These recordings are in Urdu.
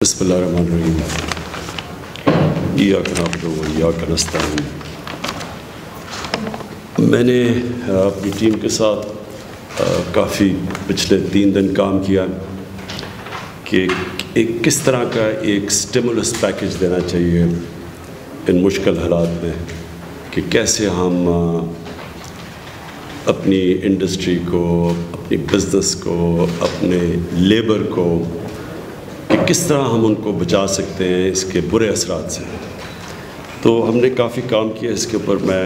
بسم اللہ الرحمن الرحیم ایاک نعبد و ایاک نستعین۔ میں نے اپنی ٹیم کے ساتھ کافی پچھلے 3 دن کام کیا کہ کس طرح کا ایک سٹیمولس پیکیج دینا چاہیے ان مشکل حالات میں، کہ کیسے ہم اپنی انڈسٹری کو، اپنی بزنس کو، اپنے لیبر کو، کہ کس طرح ہم ان کو بچا سکتے ہیں اس کے برے اثرات سے۔ تو ہم نے کافی کام کیا اس کے اوپر۔ میں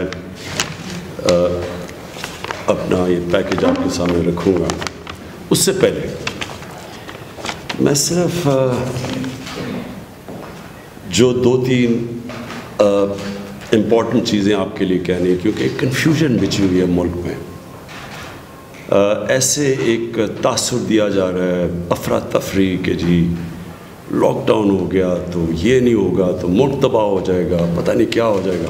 اپنا یہ پیکیج آپ کے سامنے رکھوں گا۔ اس سے پہلے میں صرف جو 2-3 امپورٹنٹ چیزیں آپ کے لیے کہنی ہیں، کیونکہ ایک کنفیوژن بچھی ہوئی ہے ملک میں۔ ایسے ایک تاثر دیا جا رہا ہے، افراتفری، کہ جی لاک ڈاؤن ہو گیا تو یہ نہیں ہوگا تو ملک تباہ ہو جائے گا، پتہ نہیں کیا ہو جائے گا۔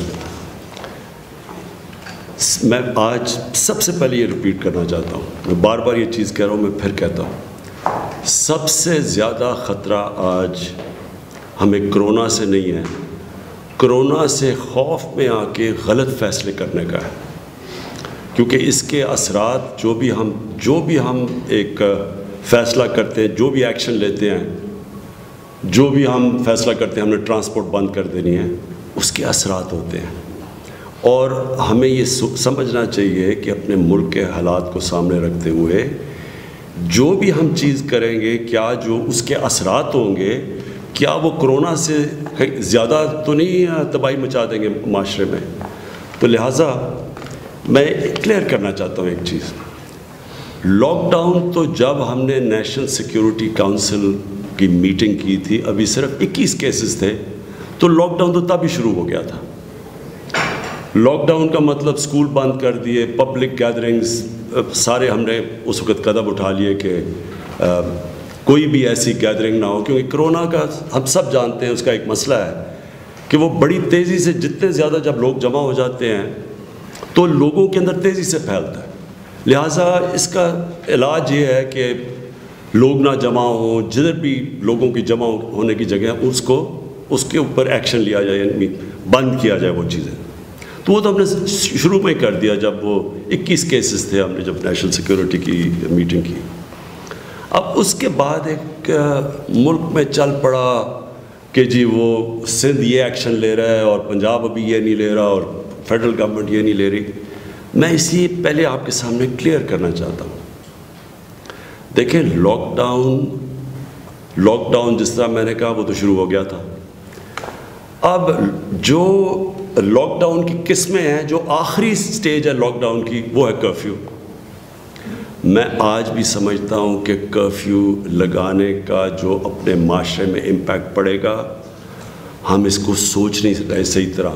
میں آج سب سے پہلے یہ ریپیٹ کرنا چاہتا ہوں، میں بار بار یہ چیز کہہ رہا ہوں، میں پھر کہتا ہوں، سب سے زیادہ خطرہ آج ہمیں کرونا سے نہیں ہے، کرونا سے خوف میں آ کے غلط فیصلے کرنے کا ہے۔ کیونکہ اس کے اثرات جو بھی ہم ایک فیصلہ کرتے ہیں، جو بھی ایکشن لیتے ہیں، جو بھی ہم فیصلہ کرتے ہیں، ہم نے ٹرانسپورٹ بند کر دینی ہے، اس کے اثرات ہوتے ہیں۔ اور ہمیں یہ سمجھنا چاہیے کہ اپنے ملک کے حالات کو سامنے رکھتے ہوئے جو بھی ہم چیز کریں گے، کیا جو اس کے اثرات ہوں گے، کیا وہ کرونا سے زیادہ تو نہیں تباہی مچا دیں گے معاشرے میں۔ تو لہٰذا میں کلیئر کرنا چاہتا ہوں ایک چیز، لاک ڈاؤن تو جب ہم نے نیشنل سیکیورٹی کونسل کی میٹنگ کی تھی، ابھی صرف 21 کیسز تھے، تو لاک ڈاؤن تو تب ہی شروع ہو گیا تھا۔ لاک ڈاؤن کا مطلب سکول بند کر دیے، پبلک گیدرنگز سارے ہم نے اس وقت قدم اٹھا لیے کہ کوئی بھی ایسی گیدرنگ نہ ہو، کیونکہ کرونا کا ہم سب جانتے ہیں اس کا ایک مسئلہ ہے کہ وہ بڑی تیزی سے، جتنے زیادہ جب لوگ جمع ہو جاتے ہیں تو لوگوں کے اندر تیزی سے پھیلتا ہے۔ لہٰذا اس کا علاج یہ ہے کہ لوگ نہ جمع ہوں، جدھر بھی لوگوں کی جمع ہونے کی جگہ اس کے اوپر ایکشن لیا جائے، یعنی بند کیا جائے وہ چیزیں۔ تو وہ تو ہم نے شروع میں کر دیا جب وہ 21 کیسز تھے، ہم نے جب نیشنل سیکیورٹی کی میٹنگ کی۔ اب اس کے بعد ایک ملک میں چل پڑا کہ جی وہ سندھ یہ ایکشن لے رہا ہے اور پنجاب ابھی یہ نہیں لے رہا اور فیڈرل گورنمنٹ یہ نہیں لے رہی۔ میں اسی پہلے آپ کے سامنے کلیئر کرنا چاہتا ہوں، دیکھیں لاک ڈاؤن جس طرح میں نے کہا وہ تو شروع ہو گیا تھا۔ اب جو لاک ڈاؤن کی قسمیں ہیں، جو آخری سٹیج ہے لاک ڈاؤن کی، وہ ہے کرفیو۔ میں آج بھی سمجھتا ہوں کہ کرفیو لگانے کا جو اپنے معاشرے میں امپیکٹ پڑے گا، ہم اس کو سوچ نہیں رہے صحیح طرح۔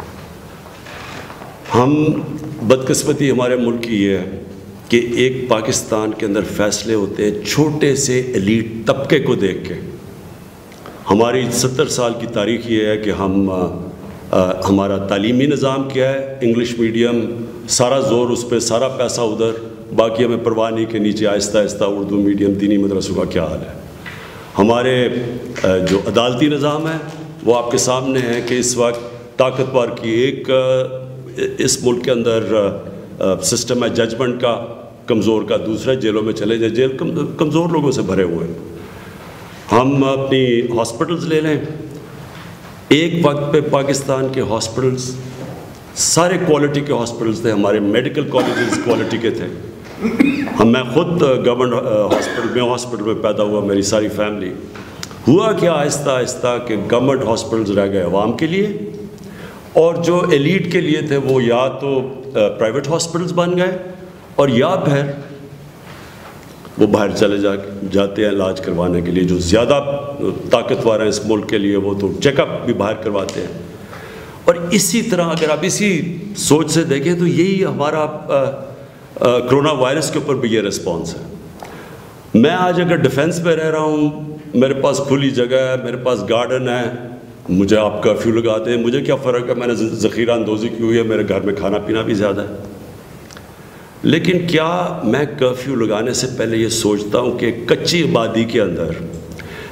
ہم بدقسمتی ہمارے ملک کی یہ ہے کہ ایک پاکستان کے اندر فیصلے ہوتے ہیں چھوٹے سے ایلیٹ طبقے کو دیکھ کے۔ ہماری 70 سال کی تاریخ یہ ہے کہ ہمارا تعلیمی نظام کیا ہے، انگلش میڈیم، سارا زور اس پہ، سارا پیسہ ادھر، باقی ہمیں پرواہ نہیں کہ نیچے آہستہ آہستہ اردو میڈیم، دینی مدرسوں کا کیا حال ہے۔ ہمارے جو عدالتی نظام ہے وہ آپ کے سامنے ہے کہ اس وقت طاقتور کی ایک اس ملک کے اندر سسٹم ہے ججمنٹ کا، کمزور کا دوسرا، جیلوں میں چلے جائے، جیل کمزور لوگوں سے بھرے ہوئے ہیں۔ ہم اپنی ہاسپٹلز لے لیں، ایک وقت پہ پاکستان کے ہاسپٹلز سارے کوالٹی کے ہاسپٹلز تھے، ہمارے میڈیکل کالجز کوالٹی کے تھے۔ میں خود گورنمنٹ ہاسپٹل میں پیدا ہوا، میری ساری فیملی۔ ہوا کیا آہستہ آہستہ کہ گورنمنٹ ہاسپٹلز رہ گئے عوام کے لیے، اور جو ایلیٹ کے لیے تھے وہ یا تو پرائیویٹ ہاسپٹلز بن گئے، اور یا پھر وہ باہر چلے جاتے ہیں علاج کروانے کے لیے۔ جو زیادہ طاقتور ہیں اس ملک کے لیے وہ تو چیک اپ بھی باہر کرواتے ہیں۔ اور اسی طرح اگر آپ اسی سوچ سے دیکھیں تو یہی ہمارا کرونا وائرس کے اوپر بھی یہ رسپانس ہے۔ میں آج اگر ڈیفنس میں رہ رہا ہوں، میرے پاس کھلی جگہ ہے، میرے پاس گارڈن ہے، مجھے آپ کرفیو لگاتے ہیں، مجھے کیا فرق ہے، میں نے ذخیرہ اندوزی کی ہوئی ہے، میرے گھر میں کھانا پینا بھی زیادہ ہے۔ لیکن کیا میں کرفیو لگانے سے پہلے یہ سوچتا ہوں کہ کچی آبادی کے اندر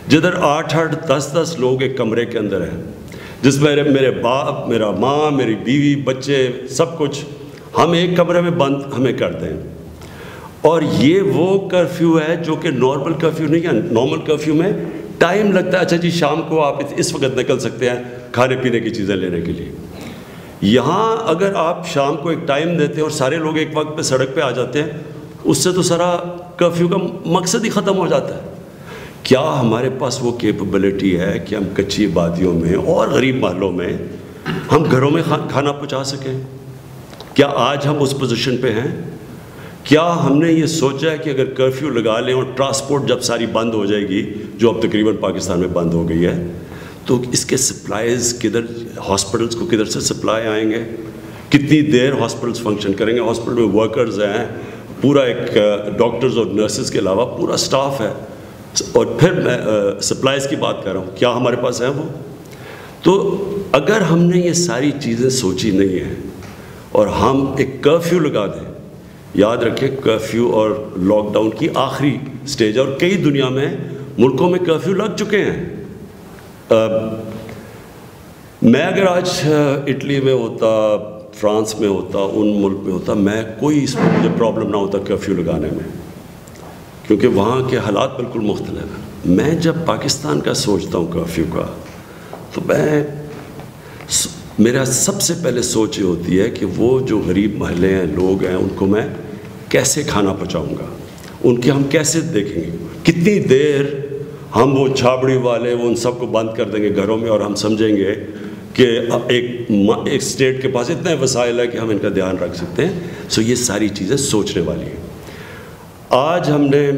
جدھر 8-10 لوگ ایک کمرے کے اندر ہیں، جس میں میرے باپ، میرا ماں، میری بیوی، بچے، سب کچھ، ہم ایک کمرے میں بند ہمیں کر دیں. اور یہ وہ کرفیو ہے جو کہ نارمل کرفیو نہیں ہے. نارمل کرفیو میں ٹائم لگتا ہے، اچھا جی شام کو آپ اس وقت نکل سکتے ہیں کھانے پینے کی چیزیں لینے کے لیے. یہاں اگر آپ شام کو ایک ٹائم دیتے ہیں اور سارے لوگ ایک وقت پہ سڑک پہ آ جاتے ہیں، اس سے تو سارا کرفیو کا مقصد ہی ختم ہو جاتا ہے. کیا ہمارے پاس وہ کیپبلٹی ہے کہ ہم کچی آبادیوں میں اور غریب محلوں میں ہم گھروں میں کھانا پہنچا سکیں؟ کیا آج ہم اس پوزیشن پہ ہیں؟ کیا ہم نے یہ سوچا ہے کہ اگر کرفیو لگا لیں اور ٹرانسپورٹ جب ساری بند ہو جائے گی، جو اب تقریباً پاکستان میں بند ہو گئی ہے، تو اس کے سپلائیز کدھر، ہاسپٹلس کو کدھر سے سپلائی آئیں گے؟ کتنی دیر ہاسپٹلس فنکشن کریں گے؟ ہاسپٹل میں ورکرز ہیں، پورا ایک ڈاکٹرز اور نرسز کے علاوہ پورا سٹاف ہے. اور پھر میں سپلائیز کی بات کر رہا ہوں، کیا ہمارے پاس ہیں وہ؟ تو اگر ہم نے یہ ساری چیزیں سوچی نہیں ہیں اور ہم ایک کرفیو لگا دیں، یاد رکھیں کرفیو اور لاک ڈاؤن کی آخری سٹیج ہے، اور کئی دنیا میں ملکوں میں کرفیو لگ چکے ہیں. میں اگر آج اٹلی میں ہوتا، فرانس میں ہوتا، ان ملک میں ہوتا، میں کوئی اس میں مجھے پرابلم نہ ہوتا کرفیو لگانے میں، کیونکہ وہاں کے حالات بالکل مختلف ہیں. میں جب پاکستان کا سوچتا ہوں کرفیو کا، تو میرا سب سے پہلے سوچ یہ ہوتی ہے کہ وہ جو غریب محلے ہیں، لوگ ہیں، ان کو میں کیسے کھانا پہنچاؤں گا، ان کے ہم کیسے دیکھیں گے، کتنی دیر ہم وہ چھابڑی والے وہ ان سب کو بند کر دیں گے گھروں میں، اور ہم سمجھیں گے کہ ایک اسٹیٹ کے پاس اتنے وسائل ہے کہ ہم ان کا دھیان رکھ سکتے ہیں. سو یہ ساری چیزیں سوچنے والی ہیں. آج ہم نے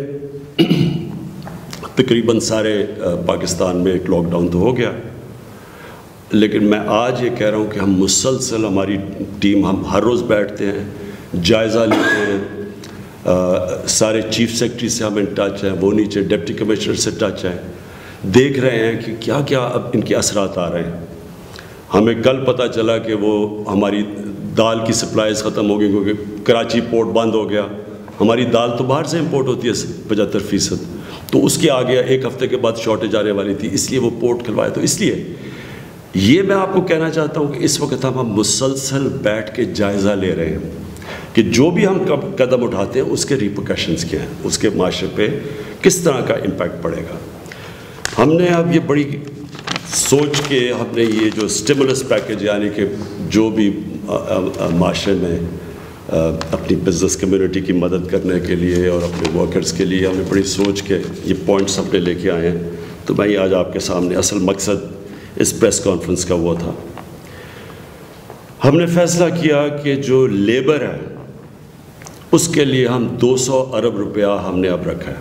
تقریباً سارے پاکستان میں ایک لاک ڈاؤن تو ہو گیا، لیکن میں آج یہ کہہ رہا ہوں کہ ہم مسلسل، ہماری ٹیم، ہم ہر روز بیٹھتے ہیں، جائزہ لیتے ہیں. سارے چیف سیکرٹری سے ہم ان ٹچ ہیں، وہ نیچے ڈپٹی کمشنر سے ٹچ ہیں، دیکھ رہے ہیں کہ کیا کیا اب ان کے اثرات آ رہے ہیں. ہمیں کل پتہ چلا کہ وہ ہماری دال کی سپلائیز ختم ہو گئی، کیونکہ کراچی پورٹ بند ہو گیا. ہماری دال تو باہر سے امپورٹ ہوتی ہے 75%، تو اس کے آگے ایک ہفتے کے بعد شارٹیج آنے والی تھی، اس لیے وہ پورٹ کھلوائے. تو اس لیے یہ میں آپ کو کہنا چاہتا ہوں کہ اس وقت ہم مسلسل بیٹھ کے جائزہ لے رہے ہیں کہ جو بھی ہم قدم اٹھاتے ہیں اس کے ریپرکشنز کیا ہیں، اس کے معاشرے پہ کس طرح کا امپیکٹ پڑے گا. ہم نے اب یہ بڑی سوچ کے ہم نے یہ جو اسٹیمولس پیکیج، یعنی کہ جو بھی معاشرے میں اپنی بزنس کمیونٹی کی مدد کرنے کے لیے اور اپنے ورکرز کے لیے، ہم نے بڑی سوچ کے یہ پوائنٹس اپنے لے کے آئے ہیں. تو میں یہ آج آپ کے سامنے، اصل مقصد اس پریس کانفرنس کا وہ تھا. ہم نے فیصلہ کیا کہ جو لیبر ہے اس کے لیے ہم 200 ارب روپیہ ہم نے اب رکھا ہے.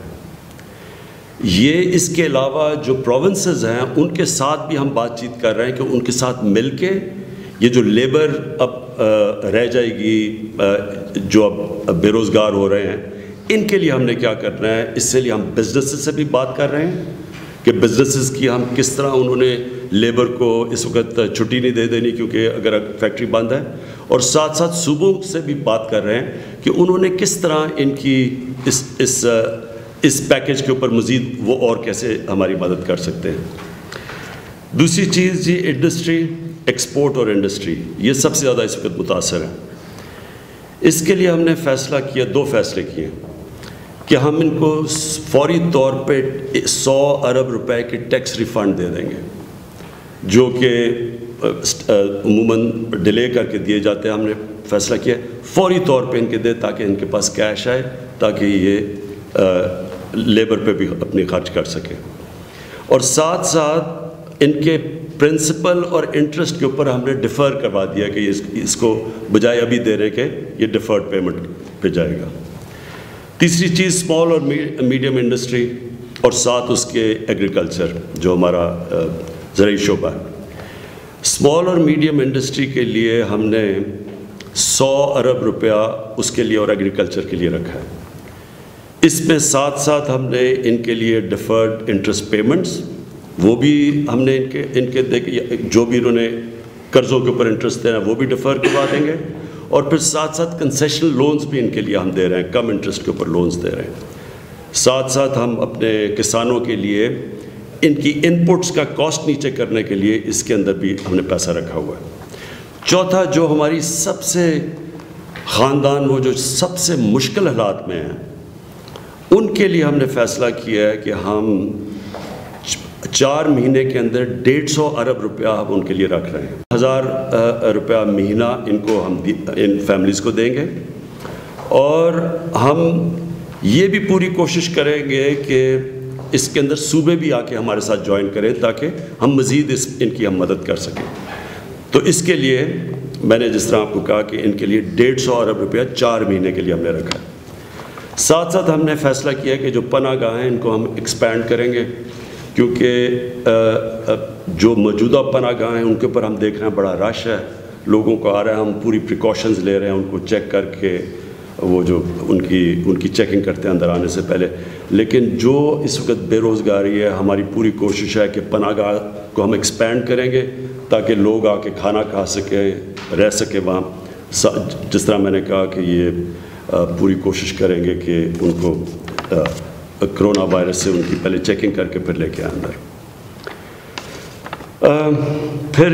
یہ اس کے علاوہ جو پروونسز ہیں ان کے ساتھ بھی ہم بات چیت کر رہے ہیں کہ ان کے ساتھ مل کے یہ جو لیبر اب رہ جائے گی، جو اب بے روزگار ہو رہے ہیں، ان کے لیے ہم نے کیا کرنا ہے. اس سے لیے ہم بزنسز سے بھی بات کر رہے ہیں کہ بزنسز کی ہم کس طرح انہوں نے لیبر کو اس وقت چھٹی نہیں دے دینی کیونکہ اگر فیکٹری بند ہے، اور ساتھ ساتھ صوبوں سے بھی بات کر رہے ہیں کہ انہوں نے کس طرح ان کی اس پیکیج کے اوپر مزید وہ اور کیسے ہماری مدد کر سکتے ہیں. دوسری چیز جی انڈسٹری، ایکسپورٹ اور انڈسٹری، یہ سب سے زیادہ اس وقت متاثر ہے. اس کے لیے ہم نے فیصلہ کیا، 2 فیصلے کیے کہ ہم ان کو فوری طور پہ 100 ارب روپے کے ٹیکس ریفنڈ دے دیں گے، جو کہ عموماً ڈیلے کر کے دیے جاتے ہیں. ہم نے فیصلہ کیا فوری طور پہ ان کے دے تاکہ ان کے پاس کیش آئے، تاکہ یہ لیبر پہ بھی اپنی خرچ کر سکیں. اور ساتھ ساتھ ان کے پرنسپل اور انٹرسٹ کے اوپر ہم نے ڈیفر کروا دیا کہ اس کو بجائے ابھی دینے کے یہ ڈیفرڈ پیمنٹ پہ جائے گا. تیسری چیز اسمال اور میڈیم انڈسٹری، اور ساتھ اس کے ایگریکلچر جو ہمارا زرعی شعبہ ہے. اسمال اور میڈیم انڈسٹری کے لیے ہم نے 100 ارب روپیہ اس کے لیے اور ایگریکلچر کے لیے رکھا ہے. اس میں ساتھ ساتھ ہم نے ان کے لیے ڈیفرڈ انٹرسٹ پیمنٹس، وہ بھی ہم نے ان کے جو بھی انہوں نے قرضوں کے اوپر انٹرسٹ دینا وہ بھی ڈیفر کروا دیں گے. اور پھر ساتھ ساتھ کنسیشنل لونز بھی ان کے لیے ہم دے رہے ہیں، کم انٹرسٹ کے اوپر لونز دے رہے ہیں. ساتھ ساتھ ہم اپنے کسانوں کے لیے ان کی انپٹس کا کاسٹ نیچے کرنے کے لیے اس کے اندر بھی ہم نے پیسہ رکھا ہوا ہے۔ چوتھا، جو ہماری سب سے خاندان وہ جو سب سے مشکل حالات میں ہیں ان کے لیے ہم نے فیصلہ کیا ہے کہ ہم 4 مہینے کے اندر 150 ارب روپیہ ہم ان کے لیے رکھ رہے ہیں۔ 1000 روپیہ مہینہ ان کو ہم ان فیملیز کو دیں گے، اور ہم یہ بھی پوری کوشش کریں گے کہ اس کے اندر صوبے بھی آ کے ہمارے ساتھ جوائن کریں تاکہ ہم مزید ان کی ہم مدد کر سکیں۔ تو اس کے لیے میں نے جس طرح آپ کو کہا کہ ان کے لیے 150 ارب روپیہ 4 مہینے کے لیے ہم نے رکھا ہے۔ ساتھ ساتھ ہم نے فیصلہ کیا کہ جو پناہ گاہ ہیں ان کو ہم ایکسپینڈ کریں گے، کیونکہ جو موجودہ پناہ گاہ ہیں ان کے اوپر ہم دیکھ رہے ہیں بڑا رش ہے، لوگوں کو آ رہا ہے، ہم پوری پریکاشنز لے رہے ہیں، ان کو چیک کر کے وہ جو ان کی چیکنگ کرتے ہیں اندر آنے سے پہلے۔ لیکن جو اس وقت بے روزگاری ہے، ہماری پوری کوشش ہے کہ پناہ گاہ کو ہم ایکسپینڈ کریں گے تاکہ لوگ آ کے کھانا کھا سکیں، رہ سکیں وہاں۔ جس طرح میں نے کہا کہ یہ پوری کوشش کریں گے کہ ان کو کرونا وائرس سے ان کی پہلے چیکنگ کر کے پھر لے کے آئیں اندر۔ پھر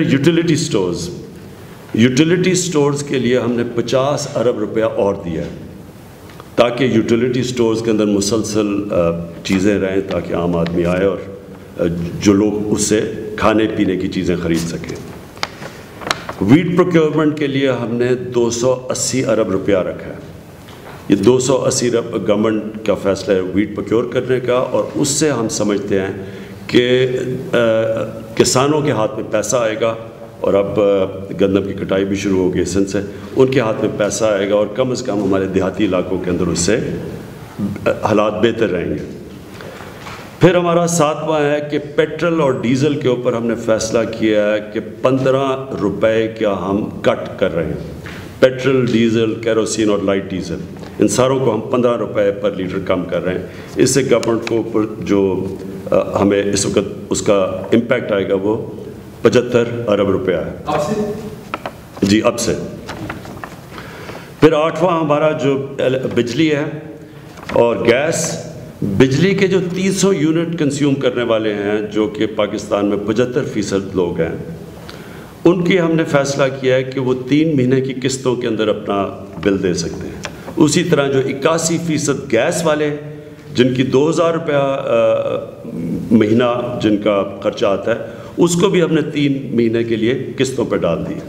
یوٹیلیٹی سٹورز کے لیے ہم نے 50 ارب روپیہ اور دیا ہے تاکہ یوٹیلیٹی سٹورز کے اندر مسلسل چیزیں رہیں، تاکہ عام آدمی آئے اور جو لوگ اس سے کھانے پینے کی چیزیں خرید سکیں۔ ویٹ پروکیورمنٹ کے لیے ہم نے 280 ارب روپیہ رکھا ہے۔ یہ 280 ارب گورنمنٹ کا فیصلہ ہے ویٹ پروکیور کرنے کا، اور اس سے ہم سمجھتے ہیں کہ کسانوں کے ہاتھ میں پیسہ آئے گا، اور اب گندم کی کٹائی بھی شروع ہوگی اس سے، ان کے ہاتھ میں پیسہ آئے گا، اور کم از کم ہمارے دیہاتی علاقوں کے اندر اس سے حالات بہتر رہیں گے۔ پھر ہمارا 7واں ہے کہ پیٹرول اور ڈیزل کے اوپر ہم نے فیصلہ کیا ہے کہ 15 روپے کا ہم کٹ کر رہے ہیں۔ پیٹرول، ڈیزل، کیروسین اور لائٹ ڈیزل، ان ساروں کو ہم 15 روپے پر لیٹر کم کر رہے ہیں۔ اس سے گورنمنٹ کو اوپر جو ہمیں اس وقت اس کا امپیکٹ آئے گا وہ 75 ارب روپیہ ہے۔ اب سے؟ جی، اب سے۔ پھر 8واں ہمارا جو بجلی ہے اور گیس، بجلی کے جو 300 یونٹ کنزیوم کرنے والے ہیں جو کہ پاکستان میں 75% لوگ ہیں، ان کی ہم نے فیصلہ کیا ہے کہ وہ 3 مہینے کی قسطوں کے اندر اپنا بل دے سکتے ہیں۔ اسی طرح جو 81% گیس والے جن کی 2000 روپیہ مہینہ جن کا خرچہ آتا ہے، اس کو بھی ہم نے 3 مہینے کے لیے قسطوں پہ ڈال دی۔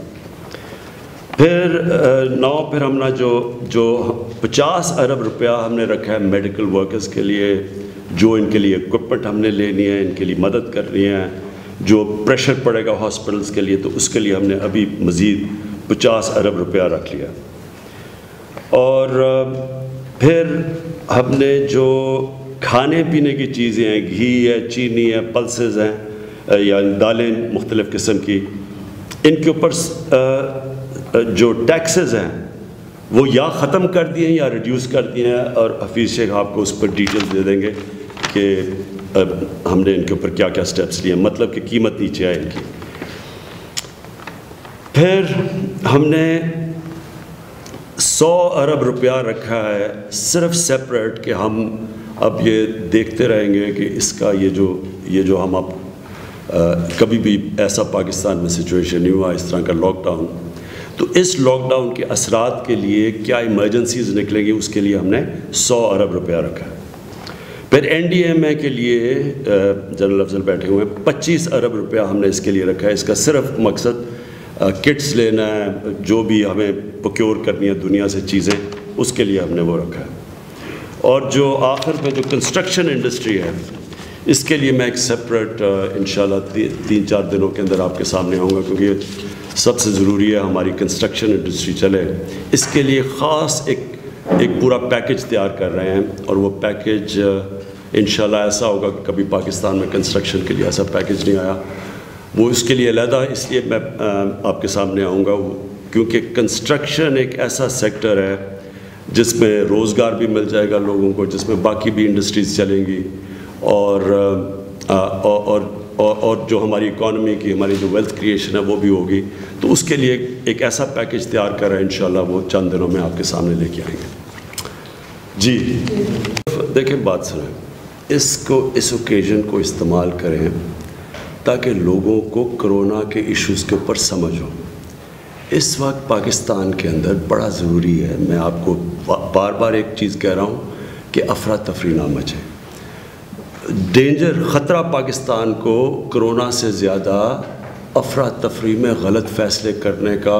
پھر ہم نے جو 50 ارب روپیہ ہم نے رکھا ہے میڈیکل ورکرز کے لیے، جو ان کے لیے اکوپمنٹ ہم نے لینی ہے، ان کے لیے مدد کرنی ہے، جو پریشر پڑے گا ہاسپٹلز کے لیے، تو اس کے لیے ہم نے ابھی مزید 50 ارب روپیہ رکھ لیا۔ اور پھر ہم نے جو کھانے پینے کی چیزیں ہیں، گھی ہے، چینی ہے، پلسز ہیں یا دالیں مختلف قسم کی، ان کے اوپر جو ٹیکسز ہیں وہ یا ختم کر دیے ہیں یا ریڈیوس کر دیے ہیں، اور حفیظ شیخ آپ کو اس پر ڈیٹیلز دے دیں گے کہ ہم نے ان کے اوپر کیا کیا سٹیپس لیے ہیں، مطلب کہ قیمت نیچے آئے ان کی۔ پھر ہم نے 100 ارب روپیہ رکھا ہے صرف سیپریٹ، کہ ہم اب یہ دیکھتے رہیں گے کہ اس کا یہ جو ہم اب کبھی بھی ایسا پاکستان میں سچویشن نہیں ہوا اس طرح کا لاک ڈاؤن، تو اس لاک ڈاؤن کے اثرات کے لیے کیا ایمرجنسیز نکلیں گی، اس کے لیے ہم نے 100 ارب روپیہ رکھا ہے۔ پھر NDMA کے لیے جنرل افضل بیٹھے ہوئے ہیں، 25 ارب روپیہ ہم نے اس کے لیے رکھا ہے۔ اس کا صرف مقصد کٹس لینا ہے، جو بھی ہمیں پروکیور کرنی ہے دنیا سے چیزیں، اس کے لیے ہم نے وہ رکھا ہے۔ اور جو آخر میں جو کنسٹرکشن انڈسٹری ہے، اس کے لیے میں ایک سیپریٹ انشاءاللہ 3-4 دنوں کے اندر آپ کے سامنے آؤں گا، کیونکہ سب سے ضروری ہے ہماری کنسٹرکشن انڈسٹری چلے۔ اس کے لیے خاص ایک پورا پیکج تیار کر رہے ہیں، اور وہ پیکج انشاءاللہ ایسا ہوگا کہ کبھی پاکستان میں کنسٹرکشن کے لیے ایسا پیکج نہیں آیا۔ وہ اس کے لیے علیحدہ اس لیے میں آپ کے سامنے آؤں گا، کیونکہ کنسٹرکشن ایک ایسا سیکٹر ہے جس میں روزگار بھی مل جائے گا لوگوں کو، جس میں باقی بھی انڈسٹریز چلیں گی، اور جو ہماری اکانومی کی ہماری جو ویلتھ کریشن ہے وہ بھی ہوگی۔ تو اس کے لیے ایک ایسا پیکج تیار کر رہے ہیں، انشاءاللہ وہ چند دنوں میں آپ کے سامنے لے کے آئیں گے۔ جی دیکھیں، بات سنیں، اس اوکیزن کو استعمال کریں تاکہ لوگوں کو کرونا کے ایشوز کے اوپر سمجھ ہو۔ اس وقت پاکستان کے اندر بڑا ضروری ہے، میں آپ کو بار بار ایک چیز کہہ رہا ہوں کہ افراتفری نہ مچے۔ خطرہ پاکستان کو کرونا سے زیادہ افراتفری میں غلط فیصلے کرنے کا،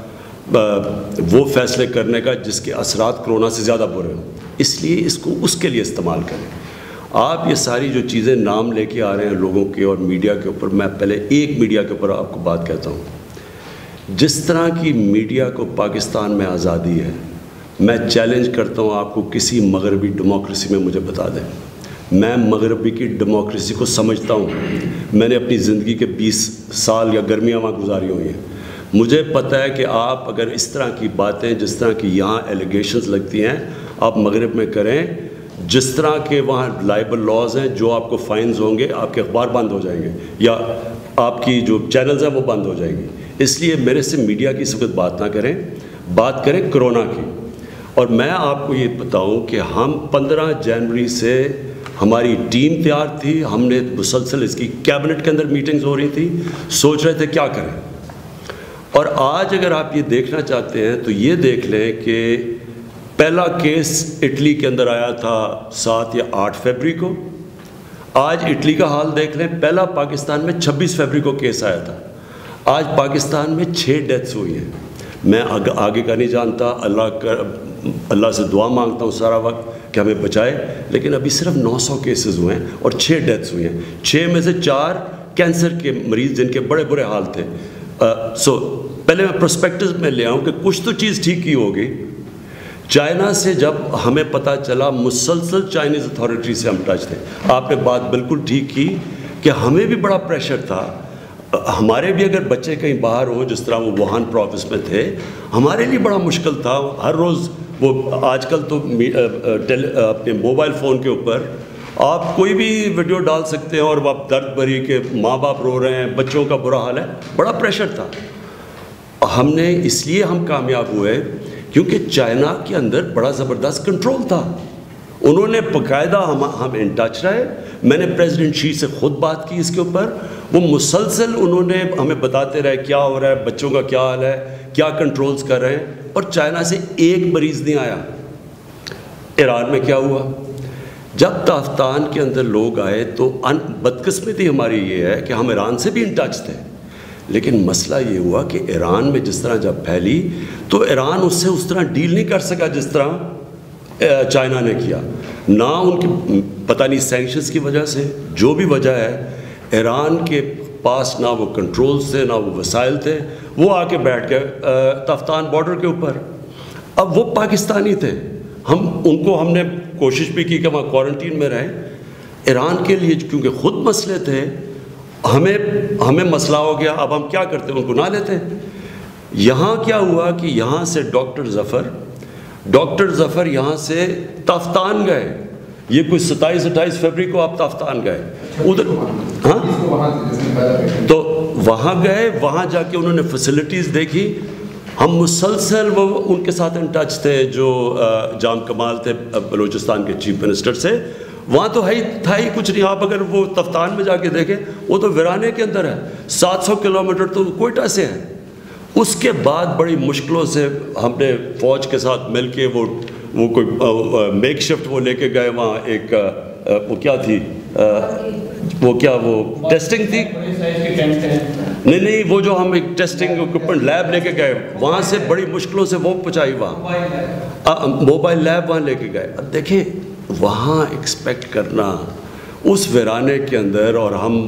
وہ فیصلے کرنے کا جس کے اثرات کرونا سے زیادہ برے ہوں، اس لیے اس کو اس کے لیے استعمال کریں۔ آپ یہ ساری جو چیزیں نام لے کے آ رہے ہیں لوگوں کے اور میڈیا کے اوپر، میں پہلے ایک میڈیا کے اوپر آپ کو بات کہتا ہوں، جس طرح کی میڈیا کو پاکستان میں آزادی ہے، میں چیلنج کرتا ہوں آپ کو کسی مغربی ڈیموکریسی میں مجھے بتا دیں۔ میں مغربی کی ڈیموکریسی کو سمجھتا ہوں، میں نے اپنی زندگی کے 20 سال یا گرمیاں وہاں گزاری ہوئی ہیں، مجھے پتہ ہے کہ آپ اگر اس طرح کی باتیں جس طرح کی یہاں ایلیگیشنز لگتی ہیں آپ مغرب میں کریں، جس طرح کے وہاں لائبل لاز ہیں، جو آپ کو فائنز ہوں گے، آپ کے اخبار بند ہو جائیں گے یا آپ کی جو چینلز ہیں وہ بند ہو جائیں گی۔ اس لیے میرے سے میڈیا کی اس وقت بات نہ کریں، بات کریں کرونا کی۔ اور میں آپ کو یہ بتاؤں کہ ہم 15 جنوری سے ہماری ٹیم تیار تھی، ہم نے مسلسل اس کی کیبنٹ کے اندر میٹنگز ہو رہی تھی، سوچ رہے تھے کیا کریں۔ اور آج اگر آپ یہ دیکھنا چاہتے ہیں تو یہ دیکھ لیں کہ پہلا کیس اٹلی کے اندر آیا تھا 7 یا 8 فروری کو، آج اٹلی کا حال دیکھ لیں، پہلا پاکستان میں 26 فروری کو کیس آیا تھا، آج پاکستان میں 6 ڈیتھس ہوئی ہیں۔ میں آگے کا نہیں جانتا، اللہ سے دعا مانگتا ہوں سارا وقت کہ ہمیں بچائے، لیکن ابھی صرف 900 کیسز ہوئے ہیں اور 6 ڈیتھس ہوئی ہیں، 6 میں سے 4 کینسر کے مریض جن کے بڑے برے حال تھے۔ پہلے میں پروسپیکٹس میں لے آؤں کہ کچھ تو چیز ٹھیک کی ہوگی۔ چائنا سے جب ہمیں پتہ چلا، مسلسل چائنیز اتھارٹی سے ہم ٹچ تھے، آپ نے بات بالکل ٹھیک کی کہ ہمیں بھی بڑا پریشر تھا، ہمارے بھی اگر بچے کہیں باہر ہوں جس طرح وہ ووہان پروونس میں تھے، ہمارے لیے بڑا مشکل تھا۔ ہر روز وہ آج کل تو اپنے موبائل فون کے اوپر آپ کوئی بھی ویڈیو ڈال سکتے ہیں اور آپ درد بھری کہ ماں باپ رو رہے ہیں، بچوں کا برا حال ہے، بڑا پریشر تھا۔ ہم نے اس لیے ہم کامیاب ہوئے کیونکہ چائنا کے اندر بڑا زبردست کنٹرول تھا، انہوں نے باقاعدہ ہم ان ٹچ رہے، میں نے پریزیڈنٹ شی سے خود بات کی اس کے اوپر، وہ مسلسل انہوں نے ہمیں بتاتے رہے کیا ہو رہا ہے، بچوں کا کیا حال ہے، کیا کنٹرولز کر رہے ہیں، اور چائنا سے ایک مریض نہیں آیا۔ ایران میں کیا ہوا؟ جب تافتان کے اندر لوگ آئے تو بدقسمتی ہماری یہ ہے کہ ہم ایران سے بھی ان ٹچ تھے، لیکن مسئلہ یہ ہوا کہ ایران میں جس طرح جب پھیلی تو ایران اس سے اس طرح ڈیل نہیں کر سکا جس طرح چائنا نے کیا، نہ ان کی پتہ نہیں سینکشنز کی وجہ سے، جو بھی وجہ ہے، ایران کے پاس نہ وہ کنٹرولز تھے نہ وہ وسائل تھے، وہ آ کے بیٹھ گئے تفتان بارڈر کے اوپر۔ اب وہ پاکستانی تھے، ہم نے کوشش بھی کی کہ وہاں کوارنٹین میں رہیں، ایران کے لیے کیونکہ خود مسئلے تھے، ہمیں مسئلہ ہو گیا، اب ہم کیا کرتے ہیں، ان کو نہ لیتے۔ یہاں کیا ہوا کہ یہاں سے ڈاکٹر ظفر یہاں سے تافتان گئے، یہ کوئی 27-28 فروری کو آپ تافتان گئے ادھر، ہاں تو وہاں گئے، وہاں جا کے انہوں نے فیسلٹیز دیکھی، ہم مسلسل وہ ان کے ساتھ ان ٹچ تھے جو جام کمال تھے بلوچستان کے چیف منسٹر سے، وہاں تو تھا ہی کچھ نہیں۔ آپ اگر وہ تفتان میں جا کے دیکھیں وہ تو ویرانے کے اندر ہے، 700 کلومیٹر تو کوئٹہ سے ہے۔ اس کے بعد بڑی مشکلوں سے ہم نے فوج کے ساتھ مل کے وہ کوئی میک شفٹ وہ لے کے گئے وہاں، ایک وہ کیا تھی، وہ ٹیسٹنگ تھی، نہیں وہ جو ہم ایک ٹیسٹنگ اکوپمنٹ لیب لے کے گئے، وہاں سے بڑی مشکلوں سے وہ پہنچائی، وہاں موبائل لیب وہاں لے کے گئے۔ اب دیکھیں وہاں ایکسپیکٹ کرنا اس ویرانے کے اندر، اور ہم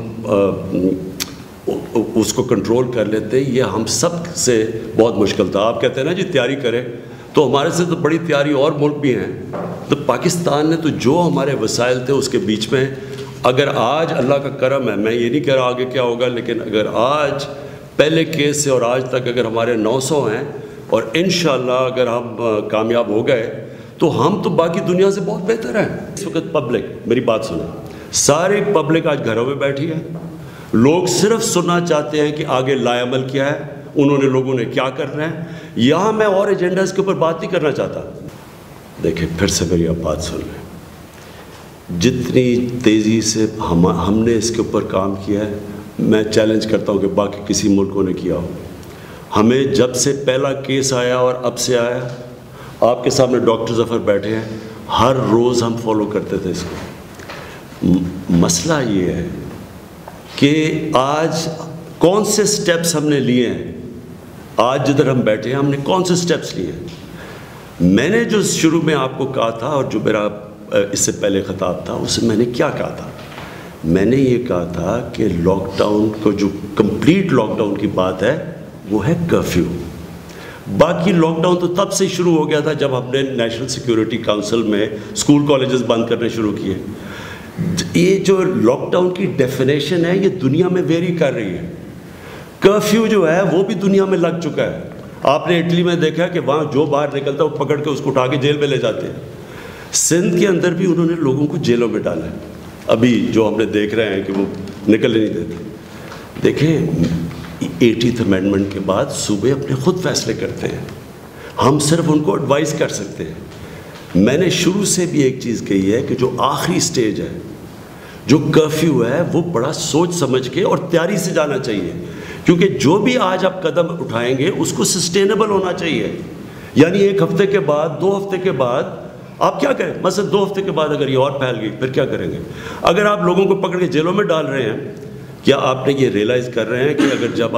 اس کو کنٹرول کر لیتے، یہ ہم سب سے بہت مشکل تھا۔ آپ کہتے ہیں نا جی تیاری کرے، تو ہمارے سے تو بڑی تیاری اور ملک بھی ہیں، تو پاکستان نے تو جو ہمارے وسائل تھے اس کے بیچ میں، اگر آج اللہ کا کرم ہے، میں یہ نہیں کہہ رہا آگے کیا ہوگا، لیکن اگر آج پہلے کیس سے اور آج تک اگر ہمارے 900 ہیں اور انشاءاللہ اگر ہم کامیاب ہو گئے تو ہم تو باقی دنیا سے بہت بہتر ہیں۔ اس وقت پبلک، میری بات سنیں، ساری پبلک آج گھروں میں بیٹھی ہے، لوگ صرف سننا چاہتے ہیں کہ آگے لائے عمل کیا ہے، انہوں نے لوگوں نے کیا کرنا ہے۔ یہاں میں اور ایجنڈاز کے اوپر بات نہیں کرنا چاہتا۔ دیکھیں پھر سے میری اب بات سن لیں، جتنی تیزی سے ہم نے اس کے اوپر کام کیا ہے، میں چیلنج کرتا ہوں کہ باقی کسی ملکوں نے کیا ہو. ہمیں جب سے پہلا کیس آیا اور اب سے آیا، آپ کے سامنے ڈاکٹر ظفر بیٹھے ہیں، ہر روز ہم فالو کرتے تھے اس کو. مسئلہ یہ ہے کہ آج کون سے سٹیپس ہم نے لیے ہیں، آج جدھر ہم بیٹھے ہیں ہم نے کون سے سٹیپس لیے ہیں. میں نے جو شروع میں آپ کو کہا تھا اور جو میرا اس سے پہلے خطاب تھا، اس سے میں نے کیا کہا تھا؟ میں نے یہ کہا تھا کہ لاک ڈاؤن کو، جو کمپلیٹ لاک ڈاؤن کی بات ہے وہ ہے کرفیو. باقی لاک ڈاؤن تو تب سے شروع ہو گیا تھا جب ہم نے نیشنل سیکیورٹی کونسل میں اسکول کالجز بند کرنے شروع کیے. یہ جو لاک ڈاؤن کی ڈیفینیشن ہے یہ دنیا میں ویری کر رہی ہے. کرفیو جو ہے وہ بھی دنیا میں لگ چکا ہے. آپ نے اٹلی میں دیکھا کہ وہاں جو باہر نکلتا ہے وہ پکڑ کے اس کو اٹھا کے جیل میں لے جاتے ہیں. سندھ کے اندر بھی انہوں نے لوگوں کو جیلوں میں ڈالا ہے. ابھی جو ہم نے دیکھ رہے ہیں کہ وہ نکلنے نہیں دیتے. دیکھیں 80th امینڈمنٹ کے بعد صوبے اپنے خود فیصلے کرتے ہیں، ہم صرف ان کو ایڈوائز کر سکتے ہیں. میں نے شروع سے بھی ایک چیز کہی ہے کہ جو آخری سٹیج ہے، جو کرفیو ہے، وہ بڑا سوچ سمجھ کے اور تیاری سے جانا چاہیے. کیونکہ جو بھی آج آپ قدم اٹھائیں گے اس کو سسٹینیبل ہونا چاہیے. یعنی ایک ہفتے کے بعد، 2 ہفتے کے بعد آپ کیا کریں؟ مثلا 2 ہفتے کے بعد اگر یہ اور پھیل گئی پھر کیا کریں گے؟ اگر آپ لوگوں کو پکڑ کے جیلوں میں ڈال رہے ہیں، کیا آپ نے یہ ریئلائز کر رہے ہیں کہ اگر جب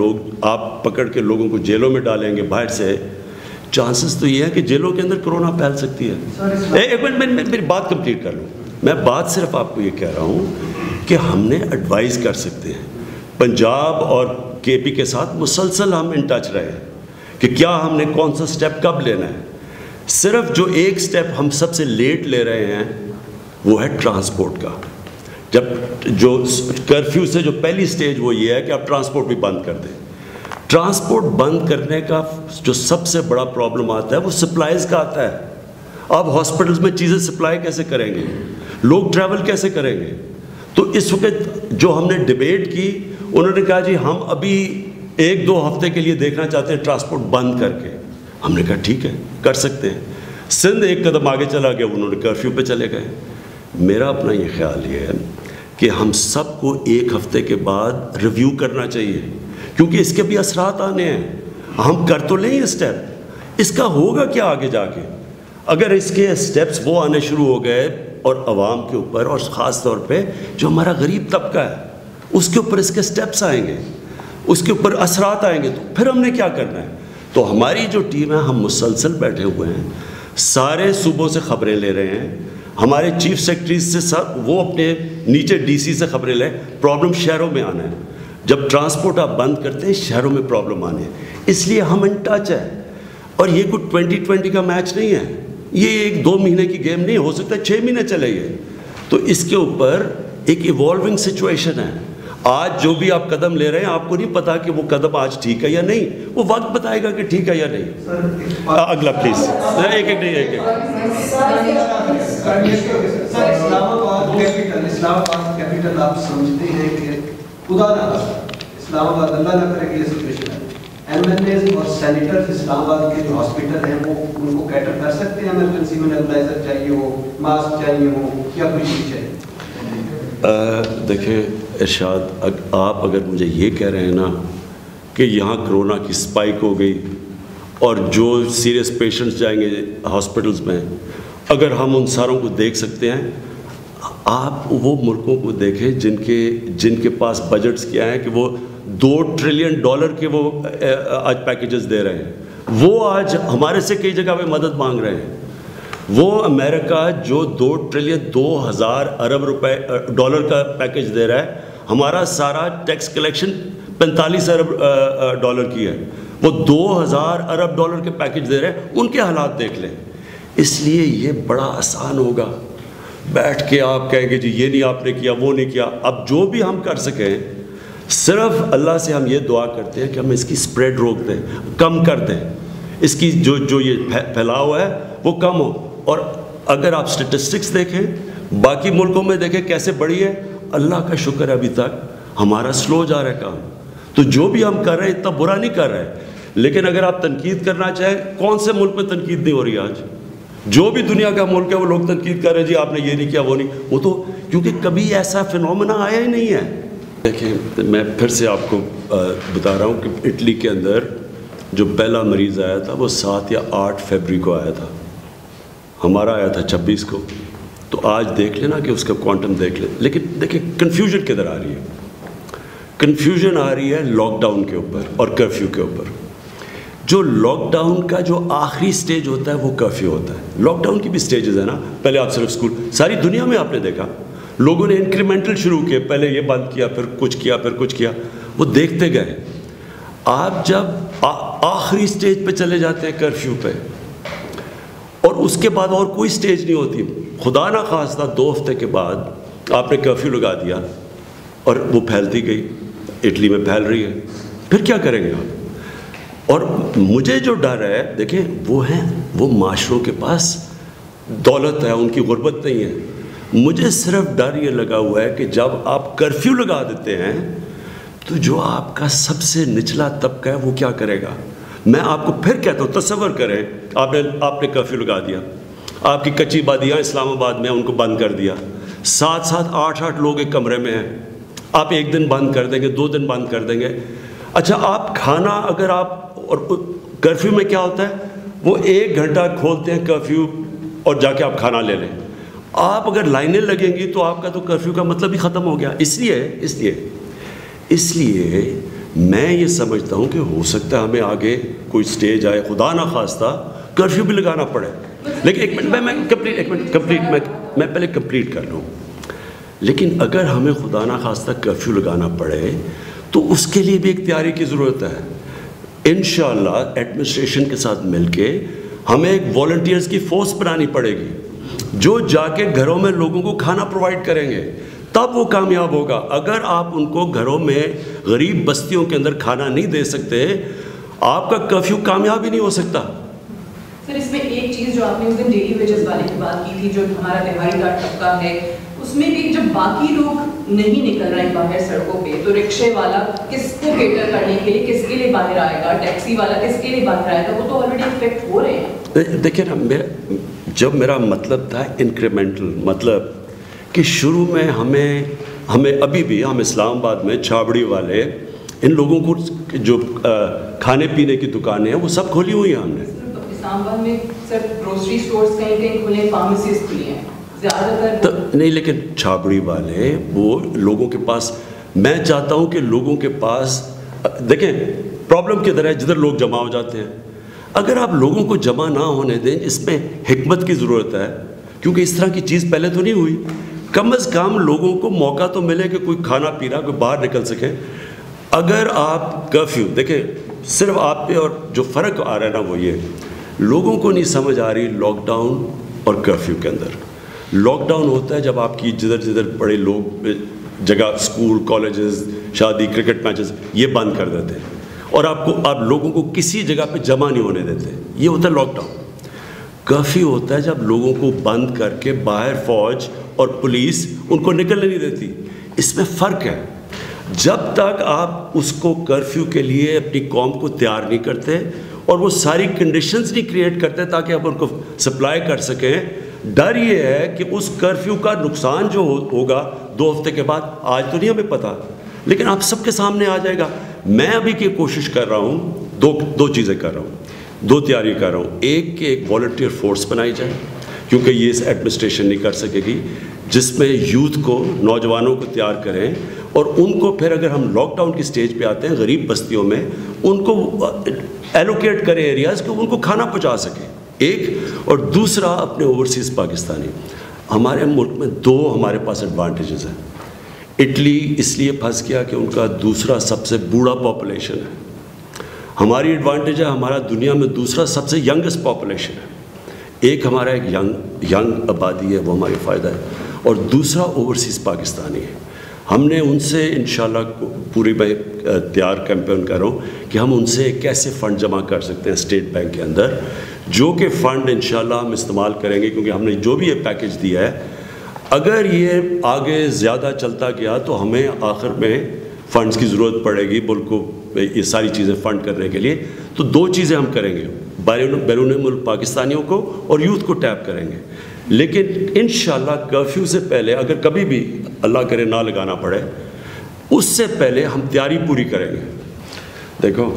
آپ پکڑ کے لوگوں کو جیلوں میں ڈالیں گے باہر سے، چانسز تو یہ ہے کہ جیلوں کے اندر کرونا پھیل سکتی ہے. ایک منٹ میری بات کمپلیٹ کر لوں. میں بات صرف آپ کو یہ کہہ رہا ہوں کہ ہم نے ایڈوائز کر سکتے ہیں. پنجاب اور کے پی کے ساتھ مسلسل ہم ان ٹچ رہے ہیں کہ کیا ہم نے کون سا سٹیپ کب لینا ہے. صرف جو ایک سٹیپ ہم سب سے لیٹ لے رہے ہیں وہ ہے ٹرانسپورٹ کا. جب جو کرفیو سے جو پہلی سٹیج وہ یہ ہے کہ آپ ٹرانسپورٹ بھی بند کر دیں. ٹرانسپورٹ بند کرنے کا جو سب سے بڑا پرابلم آتا ہے وہ سپلائز کا آتا ہے. آپ ہاسپٹلز میں چیزیں سپلائی کیسے کریں گے؟ لوگ ٹریول کیسے کریں گے؟ تو اس وقت جو ہم نے ڈیبیٹ کی، انہوں نے کہا جی ہم ابھی 1-2 ہفتے کے لیے دیکھنا چاہتے ہیں ٹرانسپورٹ بند کر کے. ہم نے کہا ٹھیک ہے کر سکتے ہیں. سندھ ایک قدم آگے چلا گیا، انہوں نے کرفیو پہ چلے گئے. میرا اپنا یہ خیال یہ ہے کہ ہم سب کو 1 ہفتے کے بعد ریویو کرنا چاہیے، کیونکہ اس کے بھی اثرات آنے ہیں. ہم کر تو لیں یہ اسٹیپ، اس کا ہوگا کیا آگے جا کے؟ اگر اس کے اسٹیپس وہ آنے شروع ہو گئے اور عوام کے اوپر اور خاص طور پہ جو ہمارا غریب طبقہ ہے اس کے اوپر اس کے اسٹیپس آئیں گے، اس کے اوپر اثرات آئیں گے، تو پھر ہم نے کیا کرنا ہے؟ تو ہماری جو ٹیم ہے، ہم مسلسل بیٹھے ہوئے ہیں، سارے صوبوں سے خبریں لے رہے ہیں. ہمارے چیف سیکرٹریز سے سب وہ اپنے نیچے ڈی سی سے خبریں لیں. پرابلم شہروں میں آنا ہے. جب ٹرانسپورٹ آپ بند کرتے ہیں شہروں میں پرابلم آنے ہیں. اس لیے ہم ان ٹچ ہے. اور یہ کوئی 2020 کا میچ نہیں ہے، یہ 1-2 مہینے کی گیم نہیں، ہو سکتا ہے 6 مہینے چلے گئے. تو اس کے اوپر ایک ایوالونگ سچویشن ہے. آج جو بھی آپ قدم لے رہے ہیں، آپ کو نہیں پتا کہ وہ قدم آج ٹھیک ہے یا نہیں، وہ وقت بتائے گا کہ ٹھیک ہے یا نہیں. اگلا پلیز. ایک اسلام آباد کیپٹل آپ سمجھتے ہیں کہ خدا نہ اسلام آباد اللہ نہ کرے کہ یہ سچویشن ہے، ایم ایل اے اور سینیٹر اسلام آباد کے جو ہاسپٹل ہیں وہ ان کو کیٹر کر سکتے ہیں؟ ایمرجنسی میں نیبلائزر چاہیے ہو، ماسک چاہیے ہو، یا کوئی چیز چاہیے؟ دیکھیں ارشاد، آپ اگر مجھے یہ کہہ رہے ہیں نا کہ یہاں کرونا کی سپائک ہو گئی اور جو سیریس پیشنٹس جائیں گے ہاسپٹلز میں، اگر ہم ان ساروں کو دیکھ سکتے ہیں، آپ وہ ملکوں کو دیکھیں جن کے پاس بجٹس کیا ہیں کہ وہ $2 ٹریلین کے وہ آج پیکیجز دے رہے ہیں. وہ آج ہمارے سے کئی جگہ پہ مدد مانگ رہے ہیں. وہ امریکہ جو $2 ٹریلین $2,000 ارب ڈالر کا پیکیج دے رہا ہے، ہمارا سارا ٹیکس کلیکشن $45 ارب کی ہے، وہ $2,000 ارب کے پیکیج دے رہے ہیں. ان کے حالات دیکھ لیں. اس لیے یہ بڑا آسان ہوگا بیٹھ کے آپ کہیں گے جی یہ نہیں آپ نے کیا، وہ نہیں کیا. اب جو بھی ہم کر سکیں، صرف اللہ سے ہم یہ دعا کرتے ہیں کہ ہم اس کی سپریڈ روک دیں، کم کر دیں، اس کی جو یہ پھیلاؤ ہے وہ کم ہو. اور اگر آپ سٹیٹسٹکس دیکھیں باقی ملکوں میں دیکھیں کیسے بڑی ہے، اللہ کا شکر ہے ابھی تک ہمارا سلو جا رہا ہے کام. تو جو بھی ہم کر رہے ہیں اتنا برا نہیں کر رہے ہیں. لیکن اگر آپ تنقید کرنا چاہیں، کون سے ملک میں تنقید نہیں ہو رہی آج؟ جو بھی دنیا کا ملک ہے وہ لوگ تنقید کر رہے ہیں جی آپ نے یہ نہیں کیا وہ نہیں, وہ تو کیونکہ کبھی ایسا فینومینا آیا ہی نہیں ہے. دیکھیں میں پھر سے آپ کو بتا رہا ہوں کہ اٹلی کے اندر جو پہلا مریض آیا تھا وہ 7 یا 8 فروری کو آیا تھا, ہمارا آیا تھا 26 کو. تو آج دیکھ لینا کہ اس کا کوانٹم دیکھ لیں. لیکن دیکھیں کنفیوژن کدھر آ رہی ہے, کنفیوژن آ رہی ہے لاک ڈاؤن کے اوپر اور کرفیو کے اوپر. جو لاک ڈاؤن کا جو آخری سٹیج ہوتا ہے وہ کرفیو ہوتا ہے. لاک ڈاؤن کی بھی سٹیجز ہیں نا, پہلے آپ صرف اسکول, ساری دنیا میں آپ نے دیکھا لوگوں نے انکریمنٹل شروع کیے, پہلے یہ بند کیا پھر کچھ کیا پھر کچھ کیا, وہ دیکھتے گئے. آپ جب آخری سٹیج پہ چلے جاتے ہیں کرفیو پہ, اور اس کے بعد اور کوئی سٹیج نہیں ہوتی, خدا نہ خواستہ 2 ہفتے کے بعد آپ نے کرفیو لگا دیا اور وہ پھیلتی گئی, اٹلی میں پھیل رہی ہے, پھر کیا کریں گے آپ؟ اور مجھے جو ڈر ہے دیکھیں وہ معاشروں کے پاس دولت ہے, ان کی غربت نہیں ہے. مجھے صرف ڈر یہ لگا ہوا ہے کہ جب آپ کرفیو لگا دیتے ہیں تو جو آپ کا سب سے نچلا طبقہ ہے وہ کیا کرے گا؟ میں آپ کو پھر کہتا ہوں, تصور کریں آپ نے کرفیو لگا دیا, آپ کی کچی بادیاں اسلام آباد میں ان کو بند کر دیا, 7-7 8-8 لوگ ایک کمرے میں ہیں, آپ 1 دن بند کر دیں گے, 2 دن بند کر دیں گے. اچھا آپ کھانا اگر آپ, اور کرفیو میں کیا ہوتا ہے وہ 1 گھنٹہ کھولتے ہیں کرفیو اور جا کے آپ کھانا لے لیں. آپ اگر لائنیں لگیں گی تو آپ کا تو کرفیو کا مطلب ہی ختم ہو گیا. اس لیے میں یہ سمجھتا ہوں کہ ہو سکتا ہے ہمیں آگے کوئی سٹیج آئے, خدا نہ خواستہ کرفیو بھی لگانا پڑے. لیکن ایک منٹ میں پہلے کمپلیٹ کر لوں. لیکن اگر ہمیں خدا نہ خواستہ کرفیو لگانا پڑے تو اس کے لیے بھی ایک تیاری کی ضرورت ہے. انشاءاللہ ایڈمنسٹریشن کے ساتھ مل کے ہمیں ایک والنٹیئرز کی فورس بنانی پڑے گی جو جا کے گھروں میں لوگوں کو کھانا پرووائڈ کریں گے, تب وہ کامیاب ہوگا. اگر آپ ان کو گھروں میں غریب بستیوں کے اندر کھانا نہیں دے سکتے, آپ کا کرفیو کامیاب ہی نہیں ہو سکتا. سر اس میں ایک چیز جو آپ نے اس دن ڈیلی ویجز والے کی بات کی تھی, جو ہمارا تہواری دار طبقہ ہے, اس میں بھی جب باقی لوگ نہیں نکل رہے ہیں باہر سڑکوں پہ, تو رکشے والا کس کو کیٹر کرنے کے لیے, کس کے لیے باہر آئے گا, ٹیکسی والا کس کے لیے باہر آئے گا, وہ تو آلریڈی افیکٹ ہو رہے ہیں. دیکھیں نا, جب میرا مطلب تھا انکریمنٹل, مطلب کہ شروع میں ہمیں ابھی بھی ہم اسلام آباد میں چھابڑی والے ان لوگوں کو جو کھانے پینے کی دکانیں ہیں وہ سب کھولی ہوئی ہیں. ہم نے اسلام آباد میں سر گروسری سٹورز کہیں کہیں کھلے, فارمیسیز کھلی ہیں زیادہ تر نہیں, لیکن چھابڑی والے وہ لوگوں کے پاس, میں چاہتا ہوں کہ لوگوں کے پاس, دیکھیں پرابلم کدھر ہے, جدھر لوگ جمع ہو جاتے ہیں. اگر آپ لوگوں کو جمع نہ ہونے دیں, اس میں حکمت کی ضرورت ہے, کیونکہ اس طرح کی چیز پہلے تو نہیں ہوئی. کم از کم لوگوں کو موقع تو ملے کہ کوئی کھانا پی رہا, کوئی باہر نکل سکے. اگر آپ کرفیو دیکھیں, صرف آپ پہ اور جو فرق آ رہا ہے نا وہ یہ, لوگوں کو نہیں سمجھ آ رہی لاک ڈاؤن اور کرفیو کے اندر. لاک ڈاؤن ہوتا ہے جب آپ کی جدھر بڑے لوگ جگہ, اسکول, کالجز, شادی, کرکٹ میچز یہ بند کر دیتے ہیں, اور آپ لوگوں کو کسی جگہ پہ جمع نہیں ہونے دیتے. یہ ہوتا ہے لاک ڈاؤن. کرفیو ہوتا ہے جب لوگوں کو بند کر کے باہر فوج اور پولیس ان کو نکلنے نہیں دیتی. اس میں فرق ہے. جب تک آپ اس کو کرفیو کے لیے اپنی قوم کو تیار نہیں کرتے اور وہ ساری کنڈیشنز نہیں کریٹ کرتے تاکہ آپ ان کو سپلائی کر سکیں, ڈر یہ ہے کہ اس کرفیو کا نقصان جو ہوگا 2 ہفتے کے بعد, آج تو نہیں ہمیں پتہ, لیکن آپ سب کے سامنے آ جائے گا. میں ابھی کی کوشش کر رہا ہوں, دو چیزیں کر رہا ہوں, 2 تیاری کر رہا ہوں. ایک کہ ایک والنٹیئر فورس بنائی جائے, کیونکہ یہ اس ایڈمنسٹریشن نہیں کر سکے گی, جس میں یوتھ کو, نوجوانوں کو تیار کریں, اور ان کو پھر اگر ہم لاک ڈاؤن کی سٹیج پہ آتے ہیں غریب بستیوں میں, ان کو ایلوکیٹ کریں ایریاز کہ ان کو کھانا پہنچا سکیں. ایک, اور دوسرا اپنے اوورسیز پاکستانی. ہمارے ملک میں 2 ہمارے پاس ایڈوانٹیجز ہیں. اٹلی اس لیے پھنس گیا کہ ان کا دوسرا سب سے بوڑھا پاپولیشن ہے. ہماری ایڈوانٹیج ہے, ہمارا دنیا میں دوسرا سب سے ینگسٹ پاپولیشن ہے. ایک ہمارا ایک ینگ آبادی ہے, وہ ہماری فائدہ ہے, اور دوسرا اوورسیز پاکستانی ہے. ہم نے ان سے انشاءاللہ پوری میں تیار کیمپین کر رہا ہوں کہ ہم ان سے کیسے فنڈ جمع کر سکتے ہیں اسٹیٹ بینک کے اندر, جو کہ فنڈ انشاءاللہ ہم استعمال کریں گے, کیونکہ ہم نے جو بھی یہ پیکج دیا ہے, اگر یہ آگے زیادہ چلتا گیا تو ہمیں آخر میں فنڈز کی ضرورت پڑے گی ملک کو یہ ساری چیزیں فنڈ کرنے کے لیے. تو 2 چیزیں ہم کریں گے. بیرون ملک پاکستانیوں کو اور یوتھ کو ٹیپ کریں گے. لیکن انشاءاللہ کرفیو سے پہلے اگر کبھی بھی اللہ کرے نہ لگانا پڑے, اس سے پہلے ہم تیاری پوری کریں گے. دیکھو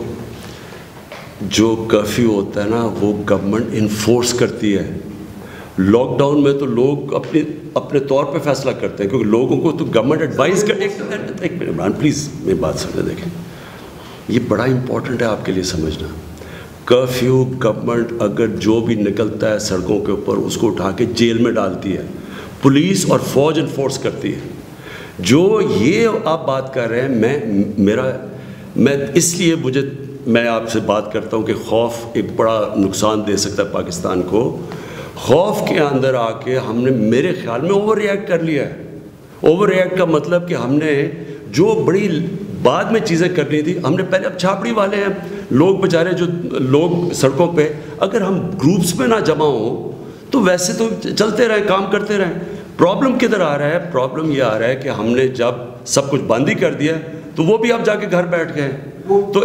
جو کرفیو ہوتا ہے نا وہ گورنمنٹ انفورس کرتی ہے. لاک ڈاؤن میں تو لوگ اپنے طور پہ فیصلہ کرتے ہیں کیونکہ لوگوں کو تو گورنمنٹ ایڈوائز کر. ایک منٹ عمران پلیز میری بات سمجھیں. دیکھیں یہ بڑا امپورٹنٹ ہے آپ کے لیے سمجھنا. کرفیو گورنمنٹ اگر جو بھی نکلتا ہے سڑکوں کے اوپر اس کو اٹھا کے جیل میں ڈالتی ہے, پولیس اور فوج انفورس کرتی ہے. جو یہ آپ بات کر رہے ہیں میں اس لیے میں آپ سے بات کرتا ہوں کہ خوف ایک بڑا نقصان دے سکتا ہے پاکستان کو. خوف کے اندر آ کے ہم نے میرے خیال میں اوور ریئیکٹ کر لیا ہے. اوور ریئیکٹ کا مطلب کہ ہم نے جو بڑی بعد میں چیزیں کرنی تھی ہم نے پہلے. اب چھاپڑی والے ہیں لوگ بیچارے, جو لوگ سڑکوں پہ اگر ہم گروپس میں نہ جمع ہوں تو ویسے تو چلتے رہیں, کام کرتے رہیں. پرابلم کدھر آ رہا ہے؟ پرابلم یہ آ رہا ہے کہ ہم نے جب سب کچھ بند ہی کر دیا تو وہ بھی اب جا کے گھر بیٹھ گئے. تو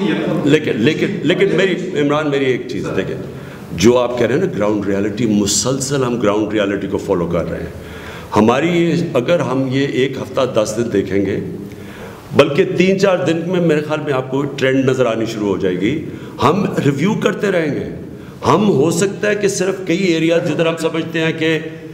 لیکن عمران میری ایک چیز دیکھیں, جو آپ کہہ رہے ہیں نا گراؤنڈ ریالٹی, مسلسل ہم گراؤنڈ ریالٹی کو فالو کر رہے ہیں. ہماری اگر ہم یہ 1 ہفتہ 10 دن دیکھیں گے, بلکہ 3-4 دن میں میرے خیال میں آپ کو ٹرینڈ نظر آنی شروع ہو جائے گی. ہم ریویو کرتے رہیں گے. ہم ہو سکتا ہے کہ صرف کئی ایریاز جدھر ہم سمجھتے ہیں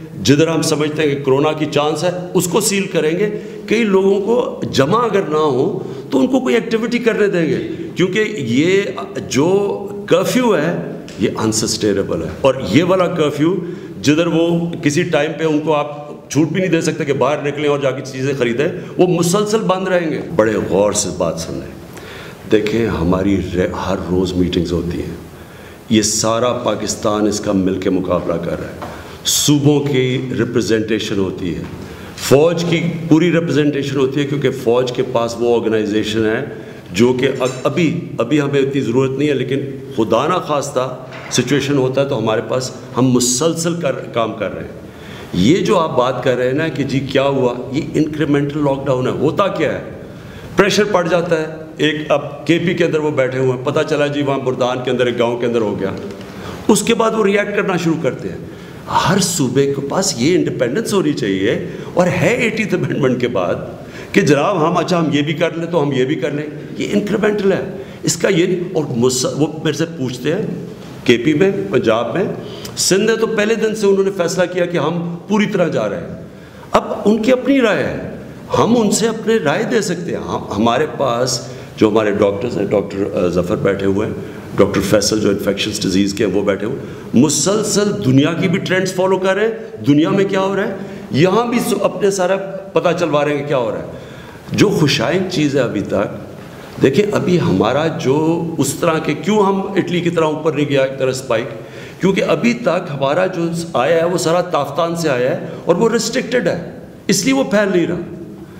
کہ کرونا کی چانس ہے اس کو سیل کریں گے. کئی لوگوں کو جمع اگر نہ ہو تو ان کو کوئی ایکٹیویٹی کرنے دیں گے, کیونکہ یہ جو کرفیو ہے یہ انسسٹینیبل ہے. اور یہ والا کرفیو جدھر وہ کسی ٹائم پہ ان کو آپ چھوٹ بھی نہیں دے سکتے کہ باہر نکلیں اور جا کے چیزیں خریدیں, وہ مسلسل بند رہیں گے. بڑے غور سے بات سنیں. دیکھیں ہماری ہر روز میٹنگز ہوتی ہیں. یہ سارا پاکستان اس کا مل کے مقابلہ کر رہا ہے. صوبوں کی ریپرزنٹیشن ہوتی ہے, فوج کی پوری ریپرزنٹیشن ہوتی ہے, کیونکہ فوج کے پاس وہ آرگنائزیشن ہے جو کہ ابھی ہمیں اتنی ضرورت نہیں ہے, لیکن خدا نہ خواستہ سچویشن ہوتا ہے تو ہمارے پاس ہم مسلسل کام کر رہے ہیں. یہ جو آپ بات کر رہے ہیں نا کہ جی کیا ہوا, یہ انکریمنٹل لاک ڈاؤن ہے. ہوتا کیا ہے, پریشر پڑ جاتا ہے. ایک اب کے پی کے اندر وہ بیٹھے ہوئے ہیں, پتہ چلا جی وہاں بردان کے اندر ایک گاؤں کے اندر ہو گیا, اس کے بعد وہ ریئیکٹ کرنا شروع کرتے ہیں. ہر صوبے کے پاس یہ انڈیپینڈنس ہونی چاہیے, اور ہے 80th امینڈمنٹ کے بعد کہ جناب ہم یہ بھی کر لیں تو ہم یہ بھی کر لیں. یہ انکریمنٹل ہے. اس کا یہ اور وہ میرے سے پوچھتے ہیں کے پی میں, پنجاب میں, سندھ ہے تو پہلے دن سے انہوں نے فیصلہ کیا کہ ہم پوری طرح جا رہے ہیں. اب ان کی اپنی رائے ہے, ہم ان سے اپنے رائے دے سکتے ہیں. ہمارے پاس جو ہمارے ڈاکٹرز ہیں, ڈاکٹر ظفر بیٹھے ہوئے ہیں, ڈاکٹر فیصل جو انفیکشنس ڈیزیز کے ہیں وہ بیٹھے ہوئے, مسلسل دنیا کی بھی ٹرینڈز فالو کر رہے ہیں. دنیا میں کیا ہو رہا ہے یہاں بھی اپنے سارا پتہ چلوا رہے ہیں کہ کیا ہو رہا ہے. جو خوشائن چیز ہے ابھی تک, دیکھیں ابھی ہمارا جو اس طرح کے, کیوں ہم اٹلی کی طرح اوپر نہیں گیا ایک طرح اسپائک, کیونکہ ابھی تک ہمارا جو آیا ہے وہ سارا تافتان سے آیا ہے اور وہ ریسٹرکٹڈ ہے, اس لیے وہ پھیل نہیں رہا.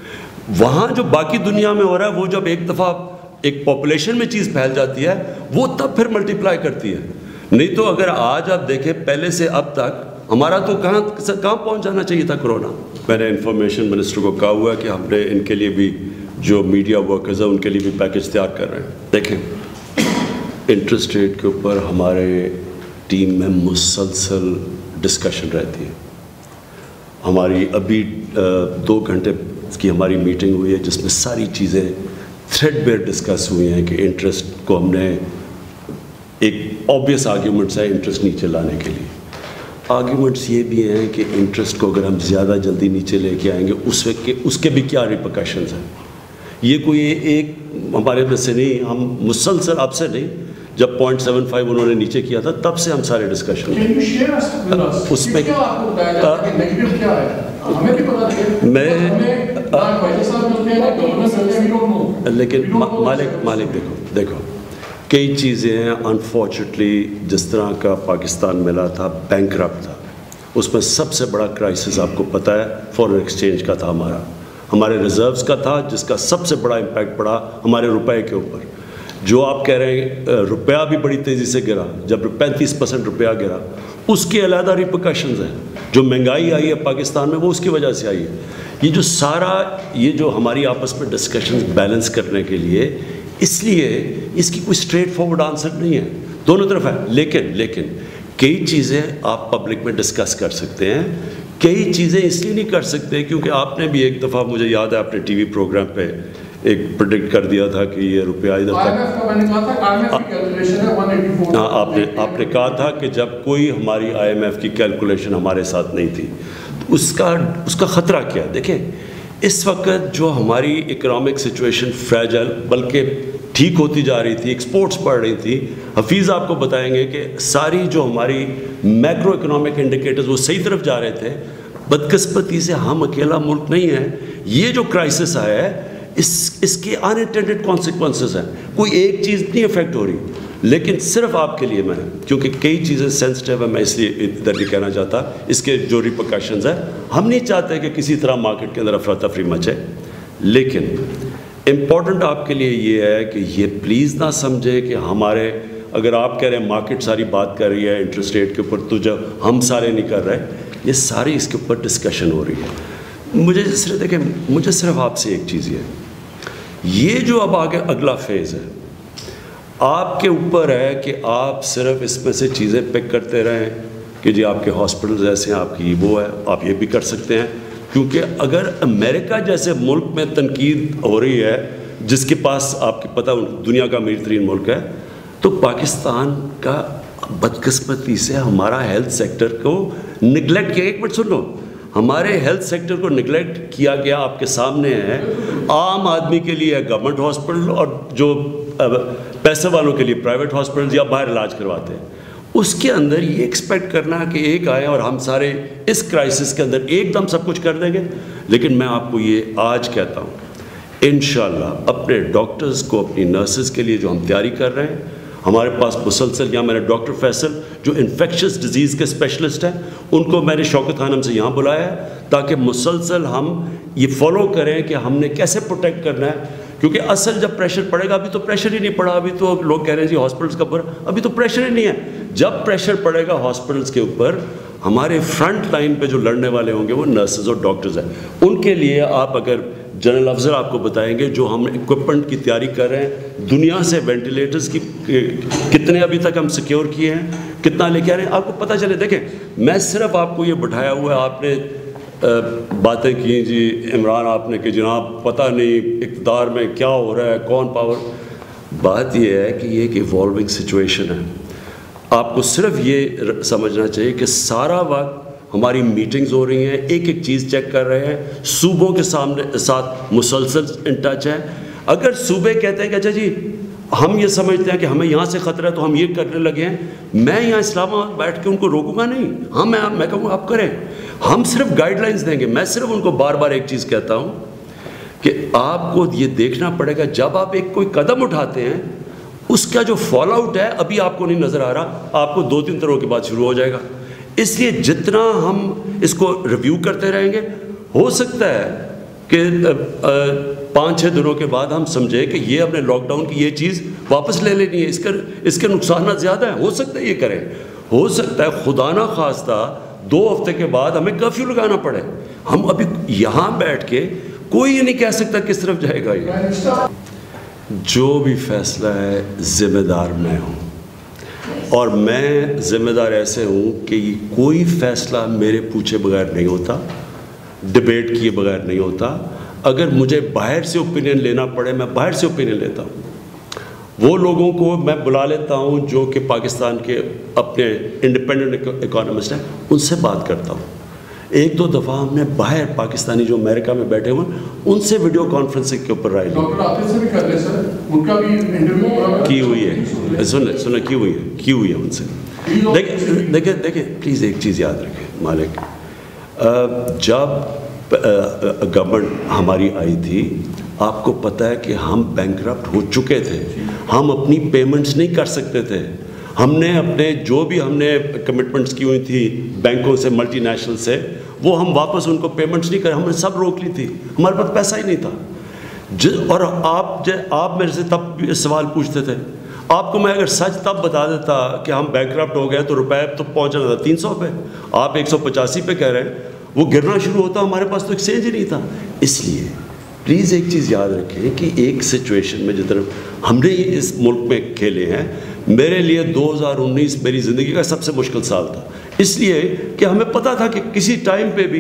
وہاں جو باقی دنیا میں ہو رہا ہے وہ جب ایک دفعہ ایک پاپولیشن میں چیز پھیل جاتی ہے وہ تب پھر ملٹیپلائی کرتی ہے. نہیں تو اگر آج آپ دیکھیں پہلے سے اب تک ہمارا تو کہاں پہنچ جانا چاہیے تھا کرونا. میں نے انفارمیشن منسٹر کو کہا ہوا ہے کہ ہم نے ان کے لیے بھی جو میڈیا ورکرز ہیں ان کے لیے بھی پیکج تیار کر رہے ہیں. دیکھیں انٹرسٹ ریٹ کے اوپر ہمارے ٹیم میں مسلسل ڈسکشن رہتی ہے. ہماری ابھی 2 گھنٹے کی ہماری میٹنگ ہوئی ہے جس میں ساری چیزیں تھریڈ بیئر ڈسکس ہوئی ہیں کہ انٹرسٹ کو ہم نے ایک آبویس آرگیومنٹس ہے انٹرسٹ نیچے لانے کے لیے. آرگیومنٹس یہ بھی ہیں کہ انٹرسٹ کو اگر ہم زیادہ جلدی نیچے لے کے آئیں گے اس کے بھی کیا ریپرکشنز ہیں. یہ کوئی ایک ہمارے میں سے نہیں, ہم مسلسل اب سے نہیں, جب 0.75 انہوں نے نیچے کیا تھا تب سے ہم سارے ڈسکشن اس میں لیکن مالک دیکھو کئی چیزیں ہیں انفارچونیٹلی, جس طرح کا پاکستان ملا تھا بینکرپٹ تھا, اس میں سب سے بڑا کرائسس آپ کو پتہ ہے فارن ایکسچینج کا تھا, ہمارے ریزروز کا تھا, جس کا سب سے بڑا امپیکٹ پڑا ہمارے روپے کے اوپر. جو آپ کہہ رہے ہیں روپیہ بھی بڑی تیزی سے گرا, جب 35% روپیہ گرا, اس کے علیحدہ ریپرکشنز ہیں. جو مہنگائی آئی ہے پاکستان میں وہ اس کی وجہ سے آئی ہے. یہ جو سارا یہ جو ہماری آپس میں ڈسکشنز بیلنس کرنے کے لیے, اس لیے اس کی کوئی اسٹریٹ فارورڈ آنسر نہیں ہے. دونوں طرف ہے. لیکن کئی چیزیں آپ پبلک میں ڈسکس کر سکتے ہیں, کئی چیزیں اس لیے نہیں کر سکتے کیونکہ آپ نے بھی ایک دفعہ, مجھے یاد ہے آپ نے ٹی وی پروگرام پہ ایک پریڈکٹ کر دیا تھا کہ یہ روپیہ ادھر آپ نے کہا تھا کہ جب کوئی ہماری آئی ایم ایف کی کیلکولیشن ہمارے ساتھ نہیں تھی تو اس کا خطرہ کیا. دیکھیں اس وقت جو ہماری اکنامک سچویشن فریجل بلکہ ٹھیک ہوتی جا رہی تھی, ایکسپورٹس بڑھ رہی تھی, حفیظ آپ کو بتائیں گے کہ ساری جو ہماری میکرو اکنامک انڈیکیٹرز وہ صحیح طرف جا رہے تھے. بدقسمتی سے ہم اکیلا ملک نہیں ہے, یہ جو کرائسس آیا ہے اس کے انانٹینڈڈ کانسیکوینسز ہیں. کوئی ایک چیز نہیں افیکٹ ہو رہی, لیکن صرف آپ کے لیے میں, کیونکہ کئی چیزیں سینسٹیو ہیں, میں اس لیے ادھر نہیں کہنا چاہتا, اس کے جو ریپرکشنز ہیں ہم نہیں چاہتے کہ کسی طرح مارکیٹ کے اندر افراتفری مچے. لیکن امپورٹنٹ آپ کے لیے یہ ہے کہ یہ پلیز نہ سمجھے کہ ہمارے, اگر آپ کہہ رہے ہیں مارکیٹ ساری بات کر رہی ہے انٹرسٹ ریٹ کے اوپر, تو جب ہم سارے نہیں کر رہے, یہ ساری اس کے اوپر ڈسکشن ہو رہی ہے. مجھے صرف آپ سے ایک چیز یہ جو اب آگے اگلا فیز ہے آپ کے اوپر ہے کہ آپ صرف اس میں سے چیزیں پک کرتے رہیں کہ جی آپ کے ہاسپٹلز ایسے ہیں, آپ کی وہ ہے, آپ یہ بھی کر سکتے ہیں. کیونکہ اگر امریکہ جیسے ملک میں تنقید ہو رہی ہے جس کے پاس آپ کو پتہ دنیا کا امیر ترین ملک ہے, تو پاکستان کا بدقسمتی سے ہمارا ہیلتھ سیکٹر کو نگلیکٹ کیا. ایک منٹ سن لو, ہمارے ہیلتھ سیکٹر کو نگلیکٹ کیا گیا. آپ کے سامنے ہے عام آدمی کے لیے گورنمنٹ ہاسپٹل اور جو پیسے والوں کے لیے پرائیویٹ ہاسپٹل یا باہر علاج کرواتے ہیں. اس کے اندر یہ ایکسپیکٹ کرنا کہ ایک آئے اور ہم سارے اس کرائسس کے اندر ایک دم سب کچھ کر دیں گے. لیکن میں آپ کو یہ آج کہتا ہوں, انشاءاللہ اپنے ڈاکٹرز کو, اپنی نرسز کے لیے جو ہم تیاری کر رہے ہیں, ہمارے پاس مسلسل, یہاں میں نے ڈاکٹر فیصل جو انفیکشس ڈیزیز کے اسپیشلسٹ ہیں ان کو میں نے شوکت خانم سے یہاں بلایا ہے تاکہ مسلسل ہم یہ فالو کریں کہ ہم نے کیسے پروٹیکٹ کرنا ہے. کیونکہ اصل جب پریشر پڑے گا, ابھی تو پریشر ہی نہیں پڑا, ابھی تو لوگ کہہ رہے ہیں جی ہاسپٹلس کا اوپر, ابھی تو پریشر ہی نہیں ہے. جب پریشر پڑے گا ہاسپٹلس کے اوپر, ہمارے فرنٹ لائن پہ جو لڑنے والے ہوں گے وہ نرسز اور ڈاکٹرز ہیں. ان کے لیے آپ اگر جنرل افسر آپ کو بتائیں گے جو ہم اکوپمنٹ کی تیاری کر رہے ہیں, دنیا سے وینٹیلیٹرز کی کتنے ابھی تک ہم سیکیور کیے ہیں, کتنا لے کے آ رہے ہیں, آپ کو پتہ چلے. دیکھیں میں صرف آپ کو یہ بٹھایا ہوا ہے, آپ نے باتیں کی جی عمران آپ نے کہ جناب پتہ نہیں اقتدار میں کیا ہو رہا ہے, کون پاور. بات یہ ہے کہ یہ ایک ایوالونگ سچویشن ہے. آپ کو صرف یہ سمجھنا چاہیے کہ سارا وقت ہماری میٹنگز ہو رہی ہیں, ایک ایک چیز چیک کر رہے ہیں, صوبوں کے ساتھ مسلسل ان ٹچ ہیں. اگر صوبے کہتے ہیں کہ اچھا جی ہم یہ سمجھتے ہیں کہ ہمیں یہاں سے خطرہ ہے تو ہم یہ کرنے لگے ہیں, میں یہاں اسلام آباد بیٹھ کے ان کو روکوں گا نہیں. ہاں میں کہوں گا آپ کریں, ہم صرف گائیڈ لائنز دیں گے. میں صرف ان کو بار بار ایک چیز کہتا ہوں کہ آپ کو یہ دیکھنا پڑے گا جب آپ ایک کوئی قدم اٹھاتے ہیں اس کا جو فال آؤٹ ہے ابھی آپ کو نہیں نظر آ رہا, آپ کو 2-3 دنوں کے بعد شروع ہو جائے گا. اس لیے جتنا ہم اس کو ریویو کرتے رہیں گے, ہو سکتا ہے کہ 5-6 دنوں کے بعد ہم سمجھیں کہ یہ اپنے لاک ڈاؤن کی یہ چیز واپس لے لینی ہے, اس کے نقصانات زیادہ ہیں, ہو سکتا ہے یہ کریں. ہو سکتا ہے خدا نہ خواستہ 2 ہفتے کے بعد ہمیں کرفیو لگانا پڑے. ہم ابھی یہاں بیٹھ کے کوئی یہ نہیں کہہ سکتا کس طرف جائے گا. یہ جو بھی فیصلہ ہے ذمہ دار میں ہوں, اور میں ذمہ دار ایسے ہوں کہ کوئی فیصلہ میرے پوچھے بغیر نہیں ہوتا, ڈیبیٹ کیے بغیر نہیں ہوتا. اگر مجھے باہر سے اوپینین لینا پڑے میں باہر سے اوپینین لیتا ہوں. وہ لوگوں کو میں بلا لیتا ہوں جو کہ پاکستان کے اپنے انڈیپینڈنٹ اکانومسٹ ہیں, ان سے بات کرتا ہوں. 1-2 دفعہ ہم نے باہر پاکستانی جو امریکہ میں بیٹھے ہوئے ان سے ویڈیو کانفرنسنگ کے اوپر رائے کی ہوئی ہے. سنیں کی ہوئی ہے ان سے. دیکھیں پلیز ایک چیز یاد رکھیں مالک, جب گورنمنٹ ہماری آئی تھی آپ کو پتہ ہے کہ ہم بینکرپٹ ہو چکے تھے, ہم اپنی پیمنٹس نہیں کر سکتے تھے. ہم نے اپنے جو بھی ہم نے کمٹمنٹس کی ہوئی تھی بینکوں سے, ملٹی نیشنل سے, وہ ہم واپس ان کو پیمنٹس نہیں کرے, ہم نے سب روک لی تھی, ہمارے پاس پیسہ ہی نہیں تھا. اور آپ میرے سے تب سوال پوچھتے تھے, آپ کو میں اگر سچ تب بتا دیتا کہ ہم بینکرپٹ ہو گئے تو روپے تو پہنچنا تھا 300 پہ, آپ 185 پہ کہہ رہے ہیں, وہ گرنا شروع ہوتا, ہمارے پاس تو ایکسچینج ہی نہیں تھا. اس لیے پلیز ایک چیز یاد رکھیں کہ ایک سچویشن میں جس طرح ہم نے اس ملک میں کھیلے ہیں, میرے لیے 2019 میری زندگی کا سب سے مشکل سال تھا، اس لیے کہ ہمیں پتہ تھا کہ کسی ٹائم پہ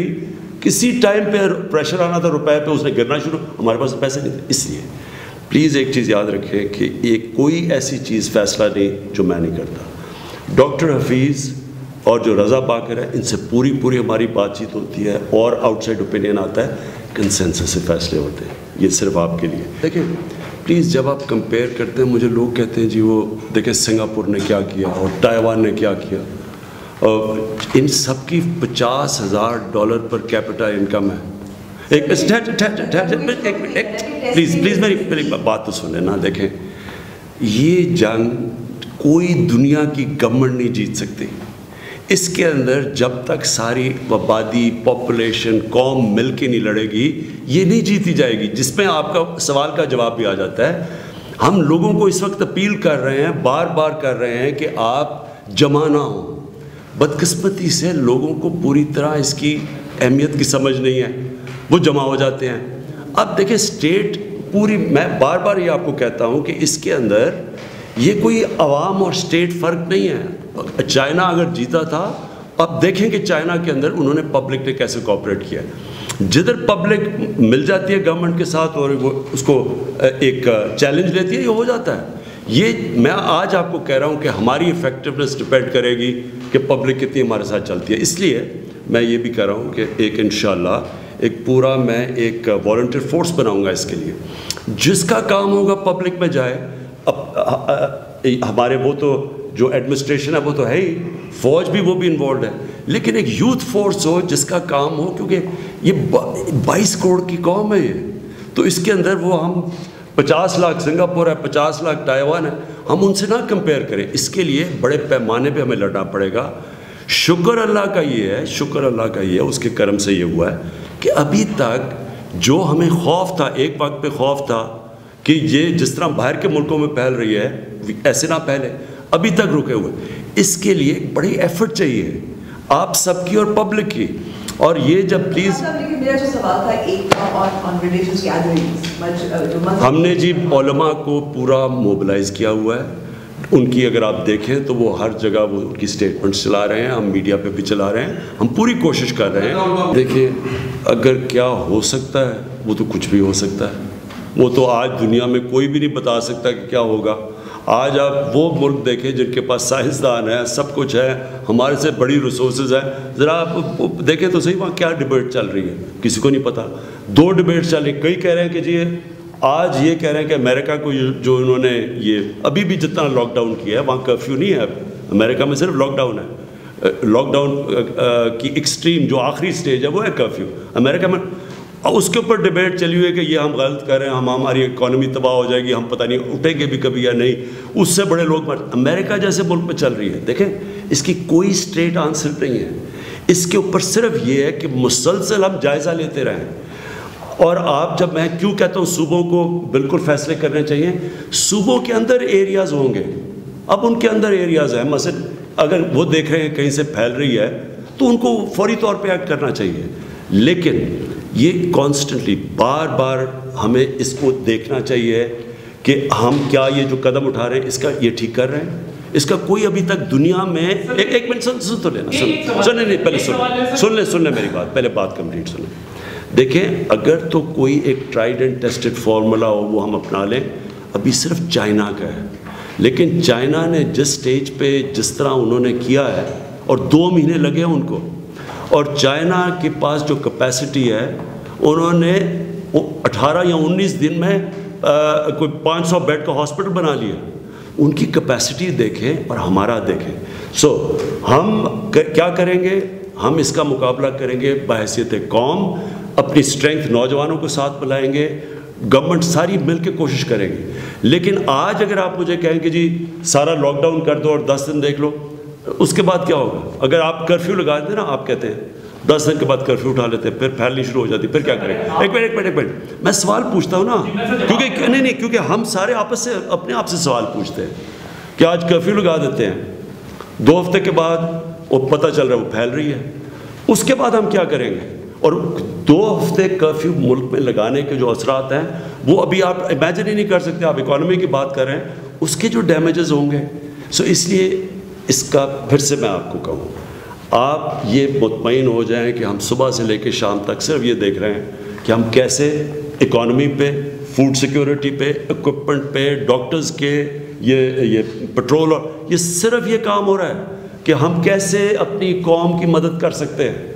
پریشر آنا تھا روپے پہ، اس نے گرنا شروع، ہمارے پاس پیسے نہیں تھے. اس لیے پلیز ایک چیز یاد رکھیں کہ کوئی ایسی چیز فیصلہ نہیں جو میں نہیں کرتا. ڈاکٹر حفیظ اور جو رضا باقر ہے، ان سے پوری ہماری بات چیت ہوتی ہے اور آؤٹ سائڈ اوپینین آتا ہے، کنسنسس سے فیصلے ہوتے ہیں. یہ صرف آپ کے لیے. دیکھیں پلیز جب آپ کمپیئر کرتے ہیں، مجھے لوگ کہتے ہیں جی وہ دیکھیں سنگاپور نے کیا کیا اور تائیوان نے کیا کیا، ان سب کی $50,000 پر کیپٹا انکم ہے. پلیز میری بات تو سنیں نا. دیکھیں یہ جنگ کوئی دنیا کی گورنمنٹ نہیں جیت سکتی. اس کے اندر جب تک ساری آبادی، پاپولیشن، قوم مل کے نہیں لڑے گی، یہ نہیں جیتی جائے گی. جس میں آپ کا سوال کا جواب بھی آ جاتا ہے. ہم لوگوں کو اس وقت اپیل کر رہے ہیں، بار بار کر رہے ہیں کہ آپ جمع نہ ہوں. بدقسمتی سے لوگوں کو پوری طرح اس کی اہمیت کی سمجھ نہیں ہے، وہ جمع ہو جاتے ہیں. اب دیکھیں اسٹیٹ پوری، میں بار بار یہ آپ کو کہتا ہوں کہ اس کے اندر یہ کوئی عوام اور اسٹیٹ فرق نہیں ہے. چائنا اگر جیتا تھا، اب دیکھیں کہ چائنا کے اندر انہوں نے پبلک نے کیسے کوآپریٹ کیا. جدھر پبلک مل جاتی ہے گورنمنٹ کے ساتھ اور وہ اس کو ایک چیلنج لیتی ہے، یہ ہو جاتا ہے. یہ میں آج آپ کو کہہ رہا ہوں کہ ہماری ایفیکٹونیس ڈپینڈ کرے گی کہ پبلک کتنی ہمارے ساتھ چلتی ہے. اس لیے میں یہ بھی کہہ رہا ہوں کہ ایک انشاءاللہ ایک پورا میں ایک والنٹیئر فورس بناؤں گا اس کے لیے، جس کا کام ہوگا پبلک میں جائے. اب ہمارے وہ تو جو ایڈمنسٹریشن ہے وہ تو ہے ہی، فوج بھی وہ بھی انوالوڈ ہے، لیکن ایک یوتھ فورس ہو جس کا کام ہو، کیونکہ یہ 22 کروڑ کی قوم ہے یہ. تو اس کے اندر وہ ہم 50 لاکھ سنگاپور ہے، 50 لاکھ تائیوان ہے، ہم ان سے نہ کمپیئر کریں. اس کے لیے بڑے پیمانے پہ ہمیں لڑنا پڑے گا. شکر اللہ کا یہ ہے، اس کے کرم سے یہ ہوا ہے کہ ابھی تک جو ہمیں خوف تھا، ایک وقت پہ خوف تھا کہ یہ جس طرح باہر کے ملکوں میں پھیل رہی ہے ایسے نہ پھیلے، ابھی تک رکے ہوئے. اس کے لیے ایک بڑی ایفرٹ چاہیے آپ سب کی اور پبلک کی. اور یہ جب پلیز میرا جو سوال تھا ایک آن ریلیجس گیدرنگز، ہم نے جی علماء کو پورا موبلائز کیا ہوا ہے. ان کی اگر آپ دیکھیں تو وہ ہر جگہ وہ ان کی سٹیٹمنٹس چلا رہے ہیں، ہم میڈیا پہ بھی چلا رہے ہیں، ہم پوری کوشش کر رہے ہیں. دیکھیں اگر کیا ہو سکتا ہے وہ تو کچھ بھی ہو سکتا ہے. وہ تو آج دنیا میں کوئی بھی نہیں بتا سکتا کہ کیا ہوگا. آج آپ وہ ملک دیکھیں جن کے پاس سائنسدان ہیں، سب کچھ ہے، ہمارے سے بڑی ریسورسز ہیں. ذرا آپ دیکھیں تو صحیح وہاں کیا ڈبیٹ چل رہی ہے، کسی کو نہیں پتہ. 2 ڈبیٹ چل رہی ہیں. کئی کہہ رہے ہیں کہ جی آج یہ کہہ رہے ہیں کہ امریکہ کو جو انہوں نے یہ ابھی بھی جتنا لاک ڈاؤن کیا ہے وہاں کرفیو نہیں ہے. امریکہ میں صرف لاک ڈاؤن ہے. لاک ڈاؤن کی ایکسٹریم جو آخری سٹیج ہے وہ ہے کرفیو امریکہ میں. اس کے اوپر ڈبیٹ چلی ہوئی ہے کہ یہ ہم غلط کر رہے ہیں، ہماری اکانومی تباہ ہو جائے گی، ہم پتہ نہیں اٹھیں گے بھی کبھی یا نہیں. اس سے بڑے لوگ امریکہ جیسے ملک میں چل رہی ہے. دیکھیں اس کی کوئی اسٹریٹ آنسر نہیں ہے. اس کے اوپر صرف یہ ہے کہ مسلسل ہم جائزہ لیتے رہیں. اور آپ جب میں کیوں کہتا ہوں صوبوں کو بالکل فیصلے کرنے چاہیے، صوبوں کے اندر ایریاز ہوں گے. اب ان کے اندر ایریاز ہیں، مثلا اگر وہ دیکھ رہے ہیں کہیں سے پھیل رہی ہے تو ان کو فوری طور پہ ایکٹ کرنا چاہیے. لیکن یہ کانسٹنٹلی بار بار ہمیں اس کو دیکھنا چاہیے کہ ہم کیا یہ جو قدم اٹھا رہے ہیں اس کا یہ ٹھیک کر رہے ہیں. اس کا کوئی ابھی تک دنیا میں ایک منٹ سن تو لینا، نہیں پہلے سن لیں میری بات، پہلے بات کمپلیٹ سن لیں. دیکھیں اگر تو کوئی ایک ٹرائیڈ اینڈ ٹیسٹڈ فارمولا ہو وہ ہم اپنا لیں. ابھی صرف چائنا کا ہے، لیکن چائنا نے جس سٹیج پہ جس طرح انہوں نے کیا ہے، اور 2 مہینے لگے ہیں ان کو، اور چائنا کے پاس جو کیپیسٹی ہے انہوں نے 18 یا 19 دن میں کوئی 500 بیڈ کا ہاسپٹل بنا لیا. ان کی کیپیسٹی دیکھیں اور ہمارا دیکھیں. سو ہم کیا کریں گے؟ ہم اس کا مقابلہ کریں گے بحیثیت قوم، اپنی اسٹرینتھ نوجوانوں کو ساتھ ملائیں گے، گورنمنٹ ساری مل کے کوشش کریں گے. لیکن آج اگر آپ مجھے کہیں کہ جی سارا لاک ڈاؤن کر دو اور 10 دن دیکھ لو، اس کے بعد کیا ہوگا؟ اگر آپ کرفیو لگا دیں نا، آپ کہتے ہیں 10 دن کے بعد کرفیو اٹھا لیتے ہیں، پھر پھیلنی شروع ہو جاتی، پھر کیا کریں؟ ایک منٹ میں سوال پوچھتا ہوں نا، کیونکہ ہم سارے آپس سے اپنے آپ سے سوال پوچھتے ہیں کہ آج کرفیو لگا دیتے ہیں، 2 ہفتے کے بعد وہ پتہ چل رہا ہے وہ پھیل رہی ہے، اس کے بعد ہم کیا کریں گے؟ اور 2 ہفتے کرفیو ملک میں لگانے کے جو اثرات ہیں وہ ابھی آپ امیجن ہی نہیں کر سکتے. آپ اکانومی کی بات کر رہے ہیں، اس کے جو ڈیمیجز ہوں گے. سو اس لیے اس کا پھر سے میں آپ کو کہوں، آپ یہ مطمئن ہو جائیں کہ ہم صبح سے لے کے شام تک صرف یہ دیکھ رہے ہیں کہ ہم کیسے اکانومی پہ، فوڈ سیکیورٹی پہ، اکوپمنٹ پہ، ڈاکٹرز کے یہ پیٹرول، اور یہ صرف یہ کام ہو رہا ہے کہ ہم کیسے اپنی قوم کی مدد کر سکتے ہیں۔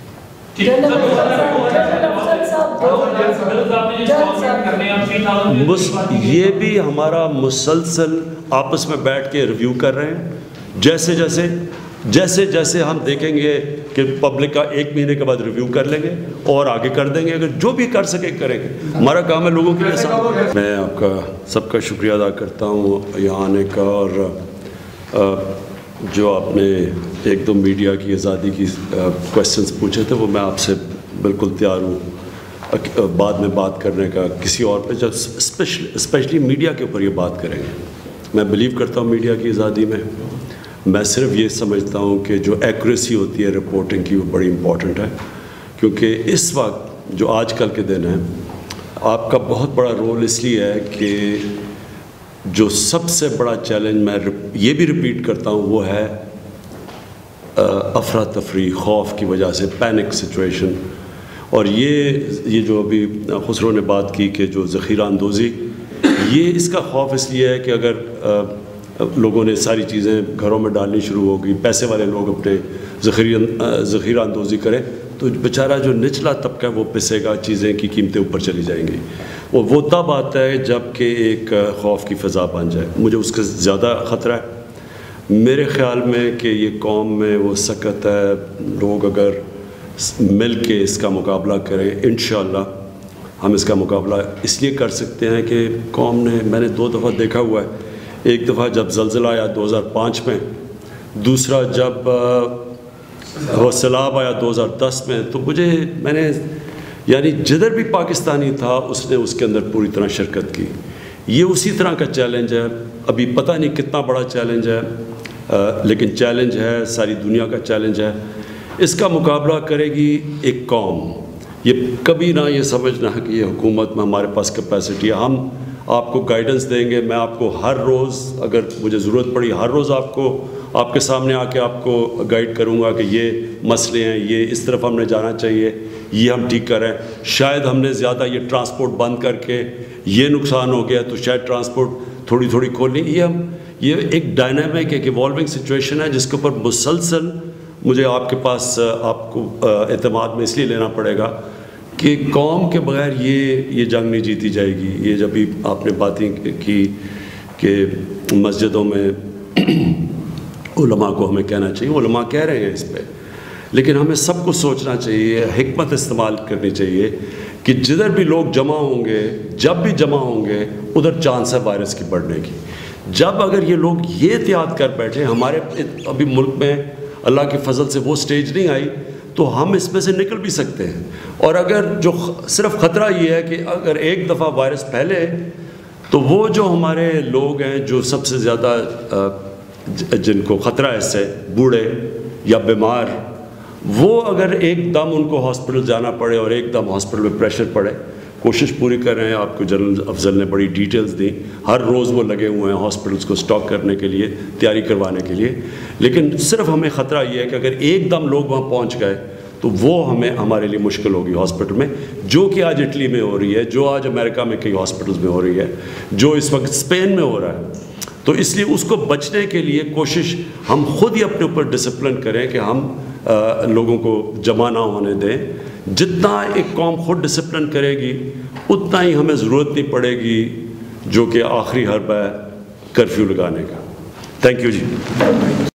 یہ بھی ہمارا مسلسل آپس میں بیٹھ کے ریویو کر رہے ہیں، جیسے جیسے ہم دیکھیں گے کہ پبلک کا 1 مہینے کے بعد ریویو کر لیں گے اور آگے کر دیں گے، اگر جو بھی کر سکے کریں گے، ہمارا کام ہے لوگوں کے لیے ساتھ۔ میں آپ کا سب کا شکریہ ادا کرتا ہوں یہاں آنے کا، اور جو آپ نے 1-2 میڈیا کی آزادی کی کویسچنس پوچھے تھے وہ میں آپ سے بالکل تیار ہوں بعد میں بات کرنے کا کسی اور پہ، جب اسپیشلی میڈیا کے اوپر یہ بات کریں گے۔ میں بلیو کرتا ہوں میڈیا کی آزادی میں صرف یہ سمجھتا ہوں کہ جو ایکوریسی ہوتی ہے رپورٹنگ کی وہ بڑی امپورٹنٹ ہے، کیونکہ اس وقت جو آج کل کے دن ہیں آپ کا بہت بڑا رول اس لیے ہے کہ جو سب سے بڑا چیلنج میں یہ بھی ریپیٹ کرتا ہوں وہ ہے افراتفری، خوف کی وجہ سے، پینک سچویشن، اور یہ جو ابھی خسرو نے بات کی کہ جو ذخیرہ اندوزی، یہ اس کا خوف اس لیے ہے کہ اگر لوگوں نے ساری چیزیں گھروں میں ڈالنی شروع ہو گئی، پیسے والے لوگ اپنے ذخیرہ اندوزی کریں تو بیچارہ جو نچلا طبقہ ہے وہ پسے گا، چیزیں کی قیمتیں اوپر چلی جائیں گی، وہ تب آتا ہے جب کہ ایک خوف کی فضا بن جائے۔ مجھے اس کا زیادہ خطرہ ہے میرے خیال میں کہ یہ قوم میں وہ سکت ہے، لوگ اگر مل کے اس کا مقابلہ کریں، انشاءاللہ ہم اس کا مقابلہ اس لیے کر سکتے ہیں کہ قوم میں نے 2 دفعہ دیکھا ہوا ہے، ایک دفعہ جب زلزلہ آیا 2005 میں، دوسرا جب وہ سیلاب آیا 2010 میں، تو میں نے یعنی جدھر بھی پاکستانی تھا اس نے اس کے اندر پوری طرح شرکت کی۔ یہ اسی طرح کا چیلنج ہے، ابھی پتہ نہیں کتنا بڑا چیلنج ہے، لیکن چیلنج ہے، ساری دنیا کا چیلنج ہے۔ اس کا مقابلہ کرے گی ایک قوم، یہ کبھی نہ یہ سمجھنا ہے کہ یہ حکومت میں ہمارے پاس کیپیسٹی ہے، ہم آپ کو گائیڈنس دیں گے، میں آپ کو ہر روز اگر مجھے ضرورت پڑی ہر روز آپ کے سامنے آ کے آپ کو گائیڈ کروں گا کہ یہ مسئلے ہیں، یہ اس طرف ہم نے جانا چاہیے، یہ ہم ٹھیک کریں، شاید ہم نے زیادہ یہ ٹرانسپورٹ بند کر کے یہ نقصان ہو گیا تو شاید ٹرانسپورٹ تھوڑی کھولنی، یہ ایک ڈائنامک ایک ایوالونگ سچویشن ہے جس کے اوپر مسلسل مجھے آپ کے پاس آپ کو اعتماد میں اس لیے لینا پڑے گا کہ قوم کے بغیر یہ جنگ نہیں جیتی جائے گی۔ یہ جب بھی آپ نے باتیں کی کہ مسجدوں میں علماء کو ہمیں کہنا چاہیے، علماء کہہ رہے ہیں اس پہ، لیکن ہمیں سب کو سوچنا چاہیے، حکمت استعمال کرنی چاہیے کہ جدھر بھی لوگ جمع ہوں گے، جب بھی جمع ہوں گے ادھر چانس ہے وائرس کی بڑھنے کی۔ جب اگر یہ لوگ یہ احتیاط کر بیٹھے، ہمارے ابھی ملک میں اللہ کے فضل سے وہ سٹیج نہیں آئی تو ہم اس میں سے نکل بھی سکتے ہیں، اور اگر جو صرف خطرہ یہ ہے کہ اگر ایک دفعہ وائرس پھیلے تو وہ جو ہمارے لوگ ہیں جو سب سے زیادہ جن کو خطرہ ہے اس سے، بوڑھے یا بیمار، وہ اگر ایک دم ان کو ہاسپٹل جانا پڑے اور ایک دم ہاسپٹل میں پریشر پڑے، کوشش پوری کر رہے ہیں، آپ کو جنرل افضل نے بڑی ڈیٹیلز دی، ہر روز وہ لگے ہوئے ہیں ہاسپٹلس کو سٹاک کرنے کے لیے، تیاری کروانے کے لیے، لیکن صرف ہمیں خطرہ یہ ہے کہ اگر ایک دم لوگ وہاں پہنچ گئے تو وہ ہمارے لیے مشکل ہوگی ہاسپٹل میں، جو کہ آج اٹلی میں ہو رہی ہے، جو آج امریکہ میں کئی ہاسپٹلز میں ہو رہی ہے، جو اس وقت اسپین میں ہو رہا ہے۔ تو اس لیے اس کو بچنے کے لیے کوشش ہم خود ہی اپنے اوپر ڈسپلن کریں کہ ہم لوگوں کو جمع نہ ہونے دیں۔ جتنا ایک قوم خود ڈسپلن کرے گی اتنا ہی ہمیں ضرورت نہیں پڑے گی جو کہ آخری حربہ ہے کرفیو لگانے کا۔ Thank you G.